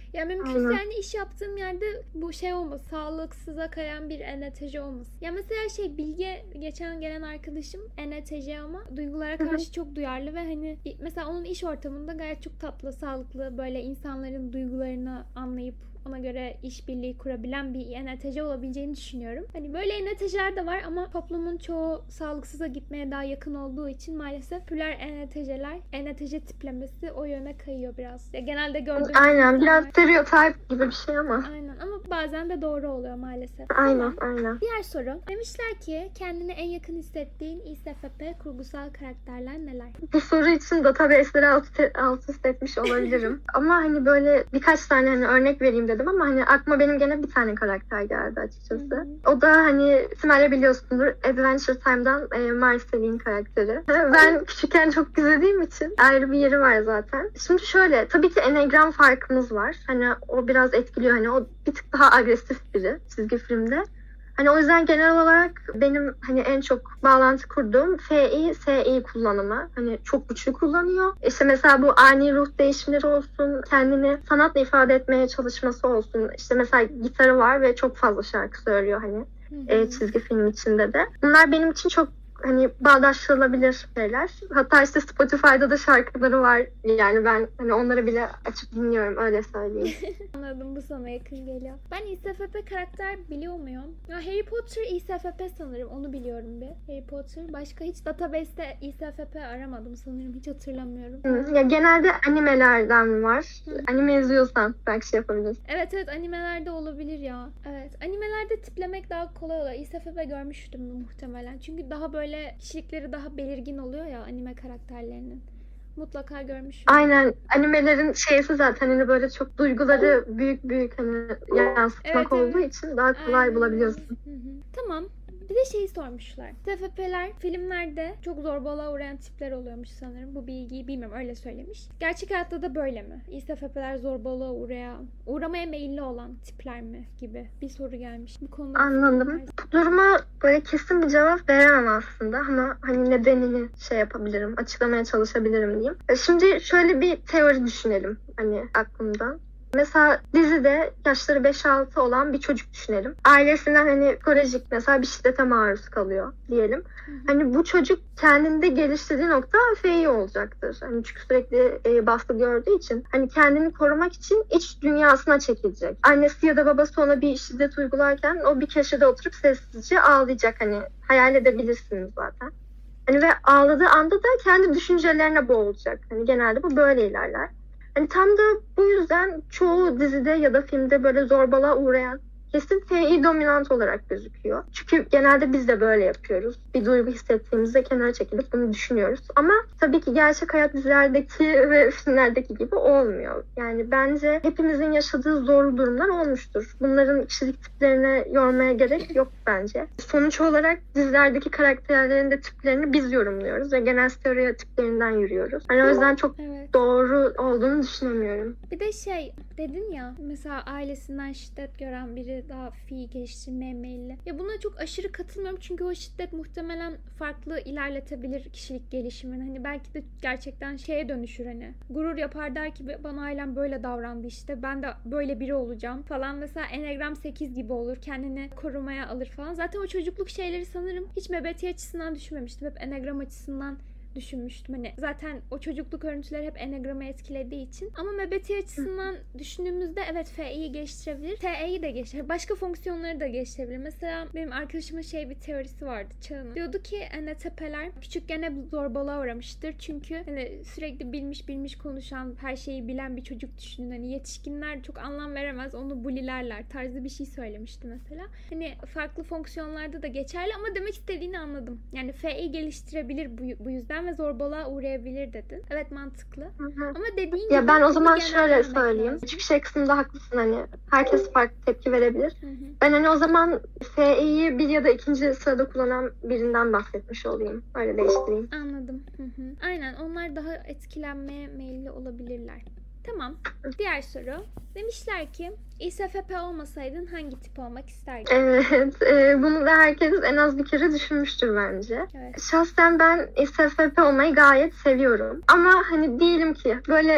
Ya mümkünse yani iş yaptığım yerde bu şey olmaz. Sağlıksıza kayan bir ENTJ olmasın. Ya mesela Bilge geçen gelen arkadaşım ENTJ ama duygulara karşı çok duyarlı ve hani mesela onun iş ortamında gayet çok tatlı, sağlıklı, böyle insanların duygularını anlayıp ona göre işbirliği kurabilen bir ENTJ olabileceğini düşünüyorum. Hani böyle ENTJ'ler de var ama toplumun çoğu sağlıksıza gitmeye daha yakın olduğu için maalesef popüler ENTJ'ler, ENTJ tiplemesi o yöne kayıyor biraz. Ya genelde gördüğümüz Aynen, biraz stereotip gibi bir şey ama. Aynen ama bazen de doğru oluyor maalesef. Aynen, aynen. Diğer soru. Demişler ki kendine en yakın hissettiğin ISFP kurgusal karakterler neler? Bu soru için database'leri alt üst etmiş olabilirim. Ama hani böyle birkaç tane hani örnek vereyim dedim ama hani aklıma benim gene bir tane karakter geldi açıkçası. O da hani Simel'le biliyorsundur, Adventure Time'dan Marceline karakteri. Ben küçükken çok izlediğim için ayrı bir yeri var zaten. Şimdi şöyle, tabii ki enegram farkımız var. Hani o biraz etkiliyor. Hani o bir tık daha agresif biri çizgi filmde. Hani o yüzden genel olarak benim hani en çok bağlantı kurduğum FI, SI kullanımı. Hani çok güçlü kullanıyor. İşte mesela bu ani ruh değişimleri olsun, kendini sanatla ifade etmeye çalışması olsun. İşte mesela gitarı var ve çok fazla şarkı söylüyor hani çizgi film içinde de. Bunlar benim için çok hani bağdaştırılabilir şeyler. Hatta işte Spotify'da da şarkıları var. Yani ben hani onları bile açıp dinliyorum, öyle söyleyeyim. Anladım, bu sana yakın geliyor. Ben ISFP karakter biliyor muyum? Ya Harry Potter ISFP sanırım, onu biliyorum bir. Harry Potter. Başka hiç database'te ISFP aramadım sanırım, hiç hatırlamıyorum. Ya genelde animelerden var. Anime izliyorsan belki şey yapabilirsin. Evet animelerde olabilir ya. Evet, animelerde tiplemek daha kolay oluyor. ISFP görmüştüm muhtemelen. Çünkü daha böyle kişilikleri daha belirgin oluyor ya anime karakterlerinin. Mutlaka görmüşüm. Aynen, animelerin şeysi zaten hani böyle çok duyguları büyük hani yansıtmak olduğu için daha kolay bulabiliyorsun. Tamam. Bir de şeyi sormuşlar. ISFP'ler filmlerde çok zorbalığa uğrayan tipler oluyormuş sanırım. Bu bilgiyi bilmiyorum, öyle söylemiş. Gerçek hayatta da böyle mi? ISFP'ler zorbalığa uğramaya meyilli olan tipler mi gibi bir soru gelmiş. Bu konuda anladım. Bu duruma böyle kesin bir cevap veremem aslında ama hani nedenini şey yapabilirim, açıklamaya çalışabilirim diyeyim. Şimdi şöyle bir teori düşünelim hani aklımda. Mesela dizide yaşları 5-6 olan bir çocuk düşünelim. Ailesinden hani psikolojik mesela bir şiddete maruz kalıyor diyelim. Hani bu çocuk kendinde geliştirdiği nokta FI olacaktır. Hani çünkü sürekli baskı gördüğü için hani kendini korumak için iç dünyasına çekilecek. Annesi ya da babası ona bir şiddet uygularken o bir köşede oturup sessizce ağlayacak. Hani hayal edebilirsiniz zaten. Hani ve ağladığı anda da kendi düşüncelerine boğulacak. Hani genelde bu böyle ilerler. Hani tam da bu yüzden çoğu dizide ya da filmde böyle zorbalığa uğrayan kesin FI dominant olarak gözüküyor. Çünkü genelde biz de böyle yapıyoruz. Bir duygu hissettiğimizde kenara çekilip bunu düşünüyoruz. Ama tabii ki gerçek hayat dizilerdeki ve filmlerdeki gibi olmuyor. Yani bence hepimizin yaşadığı zorlu durumlar olmuştur. Bunların kişilik tiplerine yormaya gerek yok bence. Sonuç olarak dizilerdeki karakterlerin de tiplerini biz yorumluyoruz ve genel stereotiplerinden yürüyoruz. Yani o yüzden çok doğru olduğunu düşünemiyorum. Bir de dedin ya, mesela ailesinden şiddet gören biri daha fi geliştirmeye meyilli. Ya buna çok aşırı katılmıyorum çünkü o şiddet muhtemelen farklı ilerletebilir kişilik gelişimini. Hani belki de gerçekten şeye dönüşür, hani gurur yapar, der ki bana ailem böyle davrandı, işte ben de böyle biri olacağım falan. Mesela Enneagram 8 gibi olur, kendini korumaya alır falan. Zaten o çocukluk şeyleri sanırım hiç MBTI açısından düşünmemiştim. Hep Enneagram açısından düşünmüştüm. Hani zaten o çocukluk örüntüleri hep Enneagram'ı etkilediği için. Ama MBTI açısından düşündüğümüzde evet FI'yi geliştirebilir. TE'yi de geliştirebilir. Başka fonksiyonları da geliştirebilir. Mesela benim arkadaşımın bir teorisi vardı, Çağan'ın. Diyordu ki ENTP'ler küçükken hep zorbalığa uğramıştır. Çünkü hani sürekli bilmiş konuşan, her şeyi bilen bir çocuk düşünün. Hani yetişkinler çok anlam veremez, onu bulilerler tarzı bir şey söylemişti mesela. Hani farklı fonksiyonlarda da geçerli ama demek istediğini anladım. Yani FI geliştirebilir bu yüzden ve zorbalığa uğrayabilir dedin. Evet, mantıklı. Ama dediğin ya gibi ben o zaman şöyle söyleyeyim. Hiçbir şey kısmında haklısın, hani herkes farklı tepki verebilir. Ben hani o zaman FI'yi bir ya da ikinci sırada kullanan birinden bahsetmiş olayım. Öyle değiştireyim. Anladım. Aynen, onlar daha etkilenmeye meyilli olabilirler. Tamam. Diğer soru. Demişler ki ISFP olmasaydın hangi tip olmak isterdin? Evet. Bunu da herkes en az bir kere düşünmüştür bence. Evet. Şahsen ben ISFP olmayı gayet seviyorum. Ama hani diyelim ki böyle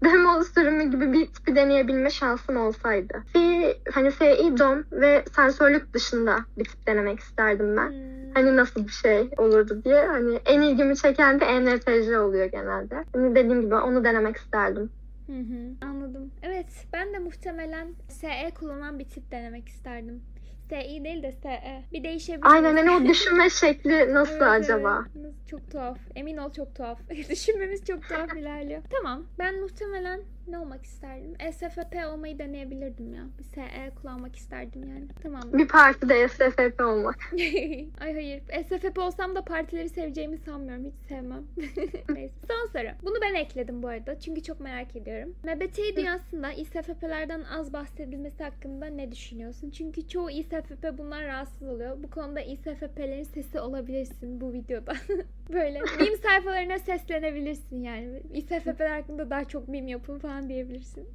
demo sürümü gibi bir tipi deneyebilme şansım olsaydı. Bir hani FI, DOM ve sensörlük dışında bir tip denemek isterdim ben. Hani nasıl bir şey olurdu diye. Hani en ilgimi çeken de ENFJ oluyor genelde. Hani dediğim gibi onu denemek isterdim. Anladım. Evet, ben de muhtemelen SE kullanan bir tip denemek isterdim. SI değil de SE. Bir değişebilir. Aynen, hani o düşünme şekli nasıl Evet, acaba? evet. Çok tuhaf. Emin ol, çok tuhaf. Düşünmemiz çok tuhaf ilerliyor. Tamam. Ben muhtemelen ne olmak isterdim? SFP olmayı deneyebilirdim ya. Bir SE kullanmak isterdim yani. Tamam. Bir partide SFP olmak. Ay hayır. SFP olsam da partileri seveceğimi sanmıyorum. Hiç sevmem. Neyse. Son soru. Bunu ben ekledim bu arada. Çünkü çok merak ediyorum. MBTI dünyasında İSFP'lerden az bahsedilmesi hakkında ne düşünüyorsun? Çünkü çoğu İSFP bundan rahatsız oluyor. Bu konuda İSFP'lerin sesi olabilirsin bu videoda. Böyle meme sayfalarına seslenebilirsin yani. İSFP'ler hakkında daha çok meme yapın falan diyebilirsin.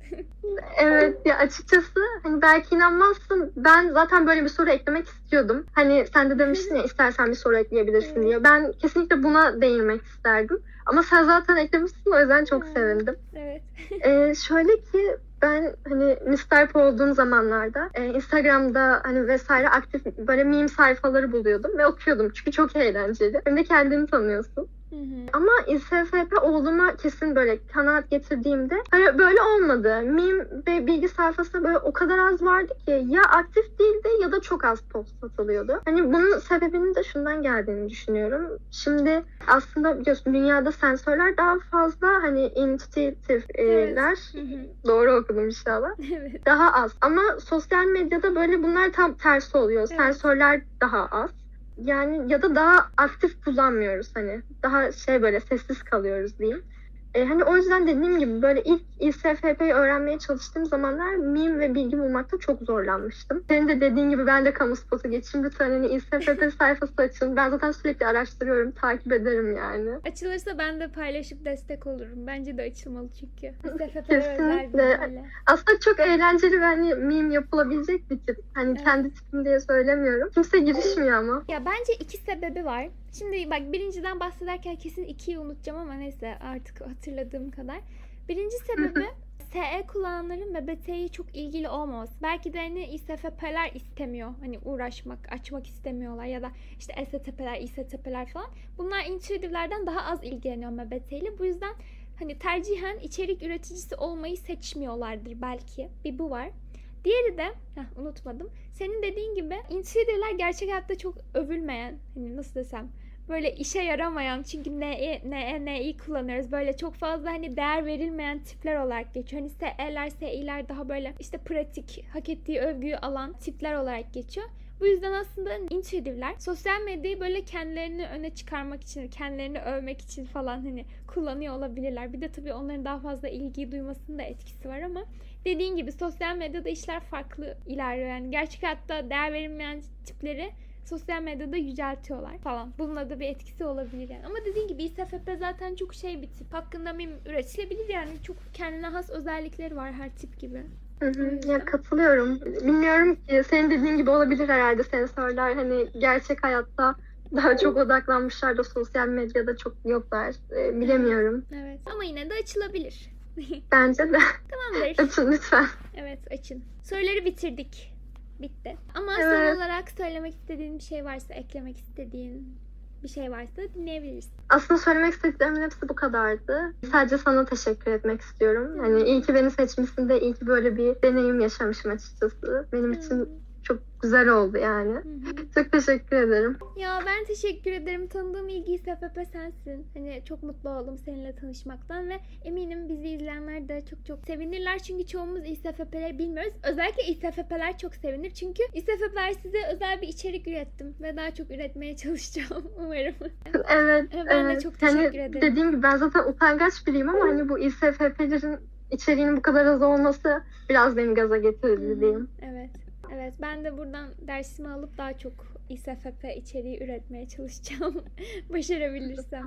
Evet ya, açıkçası hani belki inanmazsın, ben zaten böyle bir soru eklemek istiyordum. Hani sen de demiştin ya istersen bir soru ekleyebilirsin diye. Ben kesinlikle buna değinmek isterdim. Ama sen zaten eklemişsin, o yüzden çok sevindim. Evet. Şöyle ki ben hani müstarip olduğum zamanlarda Instagram'da hani vesaire aktif böyle meme sayfaları buluyordum ve okuyordum. Çünkü çok eğlenceli. Hem de kendini tanıyorsun. Ama İSFP olduğuma kesin böyle kanaat getirdiğimde hani böyle olmadı. Meme ve bilgi sayfası böyle o kadar az vardı ki ya aktif değildi ya da çok az post satılıyordu. Hani bunun sebebinin de şundan geldiğini düşünüyorum. Şimdi aslında biliyorsun dünyada sensörler daha fazla, hani intuitive'ler, doğru okudum inşallah. Evet. Daha az. Ama sosyal medyada böyle bunlar tam tersi oluyor. Evet. Sensörler daha az. Yani ya da daha aktif kullanmıyoruz, hani daha böyle sessiz kalıyoruz diyeyim. Hani o yüzden dediğim gibi böyle ilk İSFP'yi öğrenmeye çalıştığım zamanlar meme ve bilgi bulmakta çok zorlanmıştım. Senin de dediğin gibi ben de kamu spotu geçeyim. Lütfen hani İSFP sayfası açın. Ben zaten sürekli araştırıyorum, takip ederim yani. Açılırsa ben de paylaşıp destek olurum. Bence de açılmalı çünkü. İSFP'lere Kesinlikle. özel bir. Aslında çok eğlenceli ve hani meme yapılabilecek bir tip. Hani kendi tipim diye söylemiyorum. Kimse girişmiyor ama. Ya bence iki sebebi var. Şimdi bak, birinciden bahsederken kesin ikiyi unutacağım ama neyse artık hatırladığım kadar. Birinci sebebi SE kullananların MBTI'ye çok ilgili olmaması. Belki de hani İSFP'ler istemiyor. Hani uğraşmak, açmak istemiyorlar ya da işte ESTP'ler, İSTP'ler falan. Bunlar intuitive'lerden daha az ilgileniyor MBTI'yle. Bu yüzden hani tercihen içerik üreticisi olmayı seçmiyorlardır belki. Bir bu var. Diğeri de, unutmadım. Senin dediğin gibi intuitive'ler gerçek hayatta çok övülmeyen, hani nasıl desem, böyle işe yaramayan, çünkü NI kullanıyoruz. Böyle çok fazla hani değer verilmeyen tipler olarak geçiyor. Hani SE'ler, Sİ'ler daha böyle işte pratik, hak ettiği övgüyü alan tipler olarak geçiyor. Bu yüzden aslında intuitive'ler sosyal medyayı böyle kendilerini öne çıkarmak için, kendilerini övmek için falan hani kullanıyor olabilirler. Bir de tabii onların daha fazla ilgi duymasının da etkisi var ama dediğin gibi sosyal medyada işler farklı ilerliyor. Yani gerçek hayatta değer verilmeyen tipleri sosyal medyada yüceltiyorlar falan. Bununla da bir etkisi olabilir yani. Ama dediğin gibi İSFP zaten çok bir tip. Hakkında meme üretilebilir yani. Çok kendine has özellikleri var her tip gibi. Ya katılıyorum. Bilmiyorum ki, senin dediğin gibi olabilir herhalde sensörler. Hani gerçek hayatta daha çok odaklanmışlar da sosyal medyada çok yoklar. Bilemiyorum. Evet. Ama yine de açılabilir. Bence de. Tamamdır. Açın lütfen. Evet, açın. Soruları bitirdik. Bitti. Ama Evet. son olarak söylemek istediğin bir şey varsa, eklemek istediğin bir şey varsa dinleyebiliriz. Aslında söylemek istediklerimin hepsi bu kadardı. Sadece sana teşekkür etmek istiyorum. Hani iyi ki beni seçmişsin de iyi ki böyle bir deneyim yaşamışım açıkçası. Benim için çok güzel oldu yani. Çok teşekkür ederim. Ya ben teşekkür ederim. Tanıdığım ilk İSFP sensin. Hani çok mutlu oldum seninle tanışmaktan ve eminim bizi izleyenler de çok sevinirler. Çünkü çoğumuz İSFP'leri bilmiyoruz. Özellikle İSFP'ler çok sevinir. Çünkü İSFP'ler size özel bir içerik ürettim ve daha çok üretmeye çalışacağım umarım. Evet. Ben de çok teşekkür ederim. Dediğim gibi ben zaten utangaç biriyim ama hani bu İSFP'lerin içeriğinin bu kadar az olması biraz beni gaza getirdi diyeyim. Evet, ben de buradan dersimi alıp daha çok İSFP içeriği üretmeye çalışacağım. Başarabilirsem.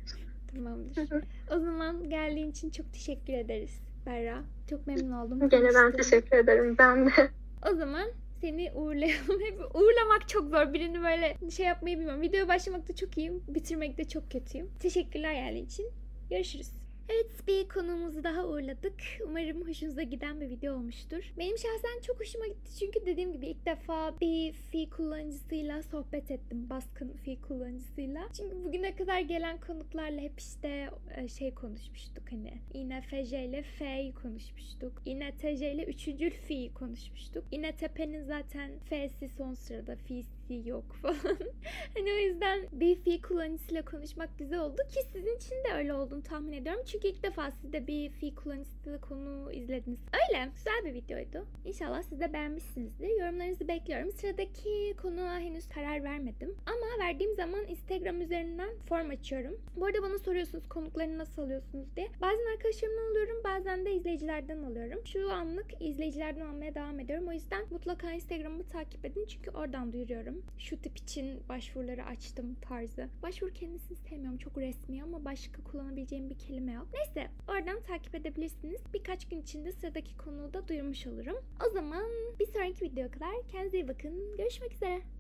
Tamamdır. O zaman geldiğin için çok teşekkür ederiz Berra. Çok memnun oldum. Gene ben teşekkür ederim. Ben de. O zaman seni uğurlayalım. Hep uğurlamak çok zor. Birini böyle yapmayı bilmiyorum. Videoya başlamakta çok iyiyim. Bitirmekte çok kötüyüm. Teşekkürler geldiğin için. Görüşürüz. Evet, bir konuğumuzu daha uğurladık. Umarım hoşunuza giden bir video olmuştur. Benim şahsen çok hoşuma gitti çünkü dediğim gibi ilk defa bir fi kullanıcısıyla sohbet ettim. Baskın fi kullanıcısıyla. Çünkü bugüne kadar gelen konuklarla hep işte konuşmuştuk hani. INFJ ile F'yi konuşmuştuk. INTJ ile 3. fi'yi konuşmuştuk. INTP'nin zaten F'si son sırada, fi'si yok falan. Hani o yüzden bir fi kullanıcısıyla konuşmak güzel oldu ki sizin için de öyle olduğunu tahmin ediyorum. Çünkü ilk defa siz de bir fi kullanıcısıyla konu izlediniz. Öyle. Güzel bir videoydu. İnşallah siz de beğenmişsinizdir. Yorumlarınızı bekliyorum. Sıradaki konuğa henüz karar vermedim. Ama verdiğim zaman Instagram üzerinden form açıyorum. Bu arada bana soruyorsunuz konuklarını nasıl alıyorsunuz diye. Bazen arkadaşlarımdan alıyorum. Bazen de izleyicilerden alıyorum. Şu anlık izleyicilerden almaya devam ediyorum. O yüzden mutlaka Instagram'ımı takip edin. Çünkü oradan duyuruyorum. Şu tip için başvuruları açtım tarzı. Başvuru kendisini sevmiyorum. Çok resmi ama başka kullanabileceğim bir kelime yok. Neyse, oradan takip edebilirsiniz. Birkaç gün içinde sıradaki konuyu da duyurmuş olurum. O zaman bir sonraki videoya kadar kendinize iyi bakın. Görüşmek üzere.